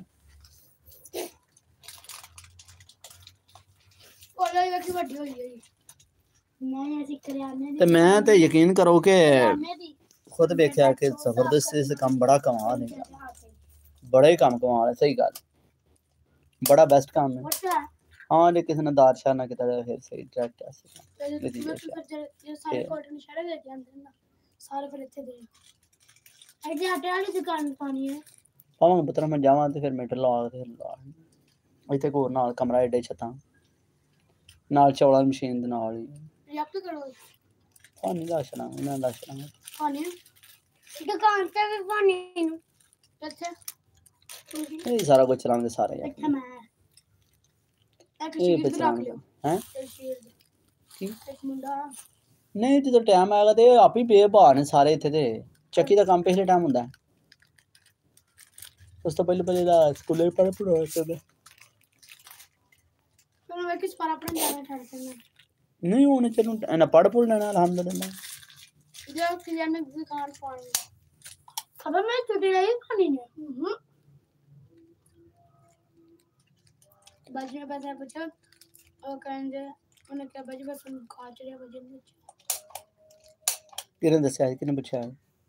S2: कोला की ਵੱਡੀ ਹੋਈ ਹੈ ਮੈਂ ਅਸੀਂ ਕਰਿਆਨੇ
S1: ਤੇ ਮੈਂ ਤੇ ਯਕੀਨ ਕਰੋ ਕਿ खुद देखा कि जबरदस्ती से काम बड़ा कमाल है बड़ा ही काम कमाल है सही गल बड़ा बेस्ट काम है हाँ जे किसी ने दार शाह ना किया फिर सही डायरेक्ट
S2: जो सारे कॉटन शर्ट लेके आंदे ना सारे फिर इत्थे दे ऐसे आटे वाली दुकान पानी है
S1: पावांगे पुत्र मैं जावां ते फिर मीटर ला के ला इत्थे एक होर नाल कमरा एडे छतां नाल चौला मशीन दे नाल ही
S2: आप तो करो
S1: पानी दा छड़ा ना दा छड़ा
S2: पानी दुकान पे भी पानी नु अच्छा
S1: ये सारा कुछ चलाने सारे यार
S2: अच्छा मैं
S1: ये बचाने हैं की
S2: एक मुंडा
S1: नहीं जो टाइम आएगा ते आप ही बेबा ने सारे इत्थे ते चक्की दा काम पिछले टाइम हुंदा उस तो पहले दा स्कूले पढ़ पढ़ो ते
S2: तो मैं किस पर अपने जाना ठहर करना
S1: नहीं होने चलो ना पढ़ पढ़ लेना अल्हम्दुलिल्लाह
S2: जो किराने की दुकान पानी खबर मैं छुट्टी रही खानी ने बाजी में पैसा पूछा और कहेंगे उन्हें क्या बाजी बस उन खा चले बाजी में
S1: किरण दस्या है किने पूछा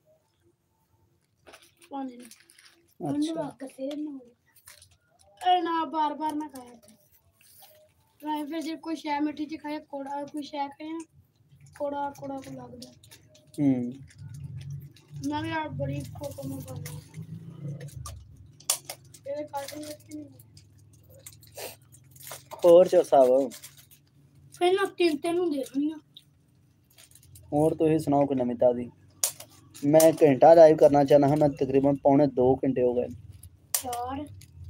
S2: पानी ने
S1: अच्छा
S2: उन्हें बात करते रहना अरे ना बार-बार ना खाया राय फिर जब कोई शय मिट्टी च खाया कोड़ा कोई शय खाया कोड़ा को लग गया ना भी यार बड़ी फोटो में बना ये कार्टून में नहीं
S1: और जो साहब
S2: फिर ना तीन होंगे ना
S1: और तो ये सुनाओ कि नमिता दी मैं घंटा लाइव करना चाहना है मैं तकरीबन 2.5 घंटे हो गए
S2: यार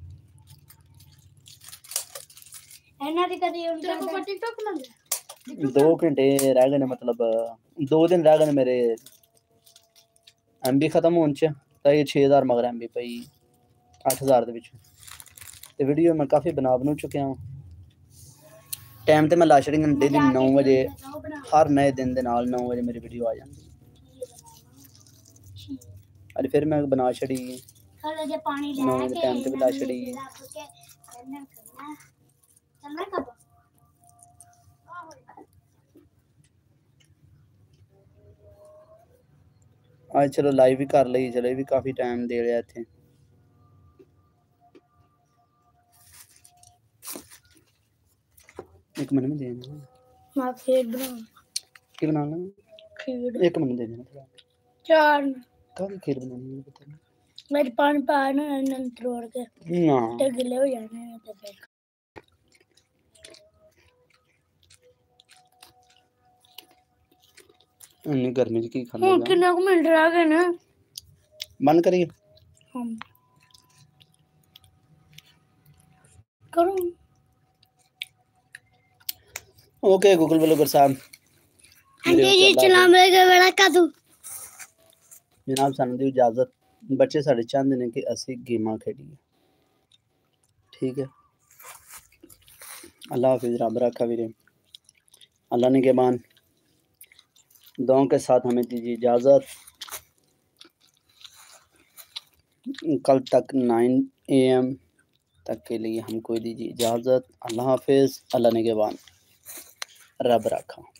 S2: एना दी कदी तेरे को टिकटॉक ना
S1: 2 घंटे रह गए मतलब 2 दिन रह गए मेरे एमबी खत्म होने च तां 6000 मगर एमबी पई 8000 दे विच तो वीडियो मैं काफ़ी बना चुके हूँ। टाइम तो मैं ला छड़ी डेली 9 बजे, हर नए दिन के नाल 9 बजे मेरी वीडियो आ जाती। अरे फिर मैं बना छड़ी 9 बजे टाइम ते ला छड़ी। आज चलो लाइव भी कर ली, चलो भी काफ़ी टाइम दे रहा इतने। एक मिनट में देना
S2: मैं खीर बना
S1: की बनाना
S2: खीर
S1: एक मिनट दे देना थोड़ा।
S2: चार
S1: काफ़ी खीर बनानी है पता
S2: मेरे पानी पाना नंतर तोड़ के
S1: ना
S2: तो गिले हो जाने हैं तो फिर
S1: इतनी गर्मी च की खाने का
S2: कितना मिनट रह गए ना
S1: बंद करिए
S2: हम करूं।
S1: ओके गूगल ब्लॉगर साहब
S2: आंटी जी चला मेरे बड़ा का तू
S1: जनाब सानू दी इजाजत। बच्चे साढ़े चाहते हैं कि असी गेमां खेलिए। ठीक है, अल्लाह हाफिज, रब रखा वीरे। अल्लाह ने के मान दुआओं के साथ हमें दीजिए इजाज़त। कल तक 9 AM तक के लिए हमको दीजिए इजाज़त। अल्लाह हाफिज, अल्लाह ने के मान, रब रखा।